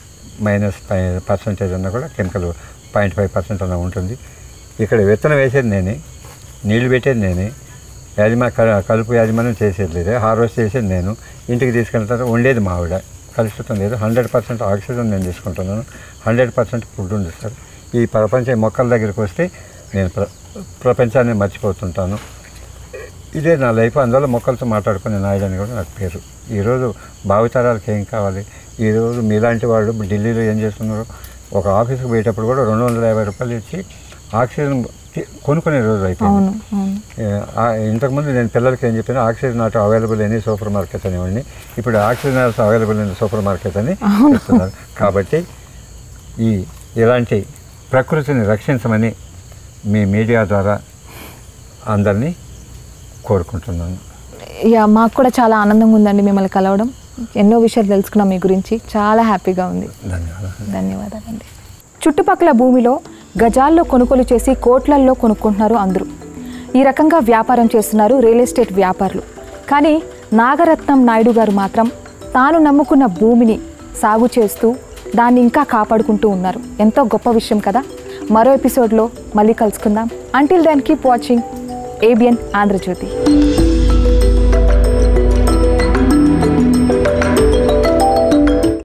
-% అన్నా కూడా కెమికల్ 0.5% అన్న ఉంటుంది. ఇక్కడ విత్తనం వేసేది నేనే, నీళ్లు పెట్టేది నేనే, కలుపు యాజమాన్యం చేసేది లేదు, హార్వెస్ట్ చేసేది నేను, ఇంటికి తీసుకెళ్ళిన తర్వాత ఉండేది మా ఆవిడ. కలుషితం లేదు. 100% ఆక్సిజన్ నేను తీసుకుంటున్నాను, 100% ఫుడ్ ఉంది సార్. ఈ ప్రపంచ మొక్కల దగ్గరికి వస్తే నేను ప్రపంచాన్ని మర్చిపోతుంటాను. ఇదే నా లైఫ్. అందువల్ల మొక్కలతో మాట్లాడుకునే నాయుడు అని కూడా నాకు పేరు. ఈరోజు భావితరాలకు ఏం కావాలి, ఈరోజు మీలాంటి వాళ్ళు ఢిల్లీలో ఏం చేస్తున్నారు, ఒక ఆఫీస్కి పోయేటప్పుడు కూడా 250 రూపాయలు ఇచ్చి ఆక్సిజన్ కొనుక్కునే రోజు అయిపోయింది. ఇంతకుముందు నేను పిల్లలకి ఏం చెప్పాను, oxygen not available any supermarket అనేవాడిని. ఇప్పుడు oxygen also available any supermarket అని చెప్తున్నారు. కాబట్టి ఇలాంటి ప్రకృతిని రక్షించమని మీ మీడియా ద్వారా అందరినీ కోరుకుంటున్నాను. మాకు కూడా చాలా ఆనందంగా ఉందండి మిమ్మల్ని కలవడం. ఎన్నో విషయాలు తెలుసుకున్నాం మీ గురించి, చాలా హ్యాపీగా ఉంది. ధన్యవాదాలండి. చుట్టుపక్కల భూమిలో గజాల్లో కొనుగోలు చేసి కోట్లల్లో కొనుక్కుంటున్నారు అందరూ. ఈ రకంగా వ్యాపారం చేస్తున్నారు రియల్ ఎస్టేట్ వ్యాపారులు. కానీ నాగరత్నం నాయుడు గారు మాత్రం తాను నమ్ముకున్న భూమిని సాగు చేస్తూ దాన్ని ఇంకా కాపాడుకుంటూ ఉన్నారు. ఎంతో గొప్ప విషయం కదా. మరో ఎపిసోడ్లో మళ్ళీ కలుసుకుందాం. Until then keep watching ABN Andhra Jyothi.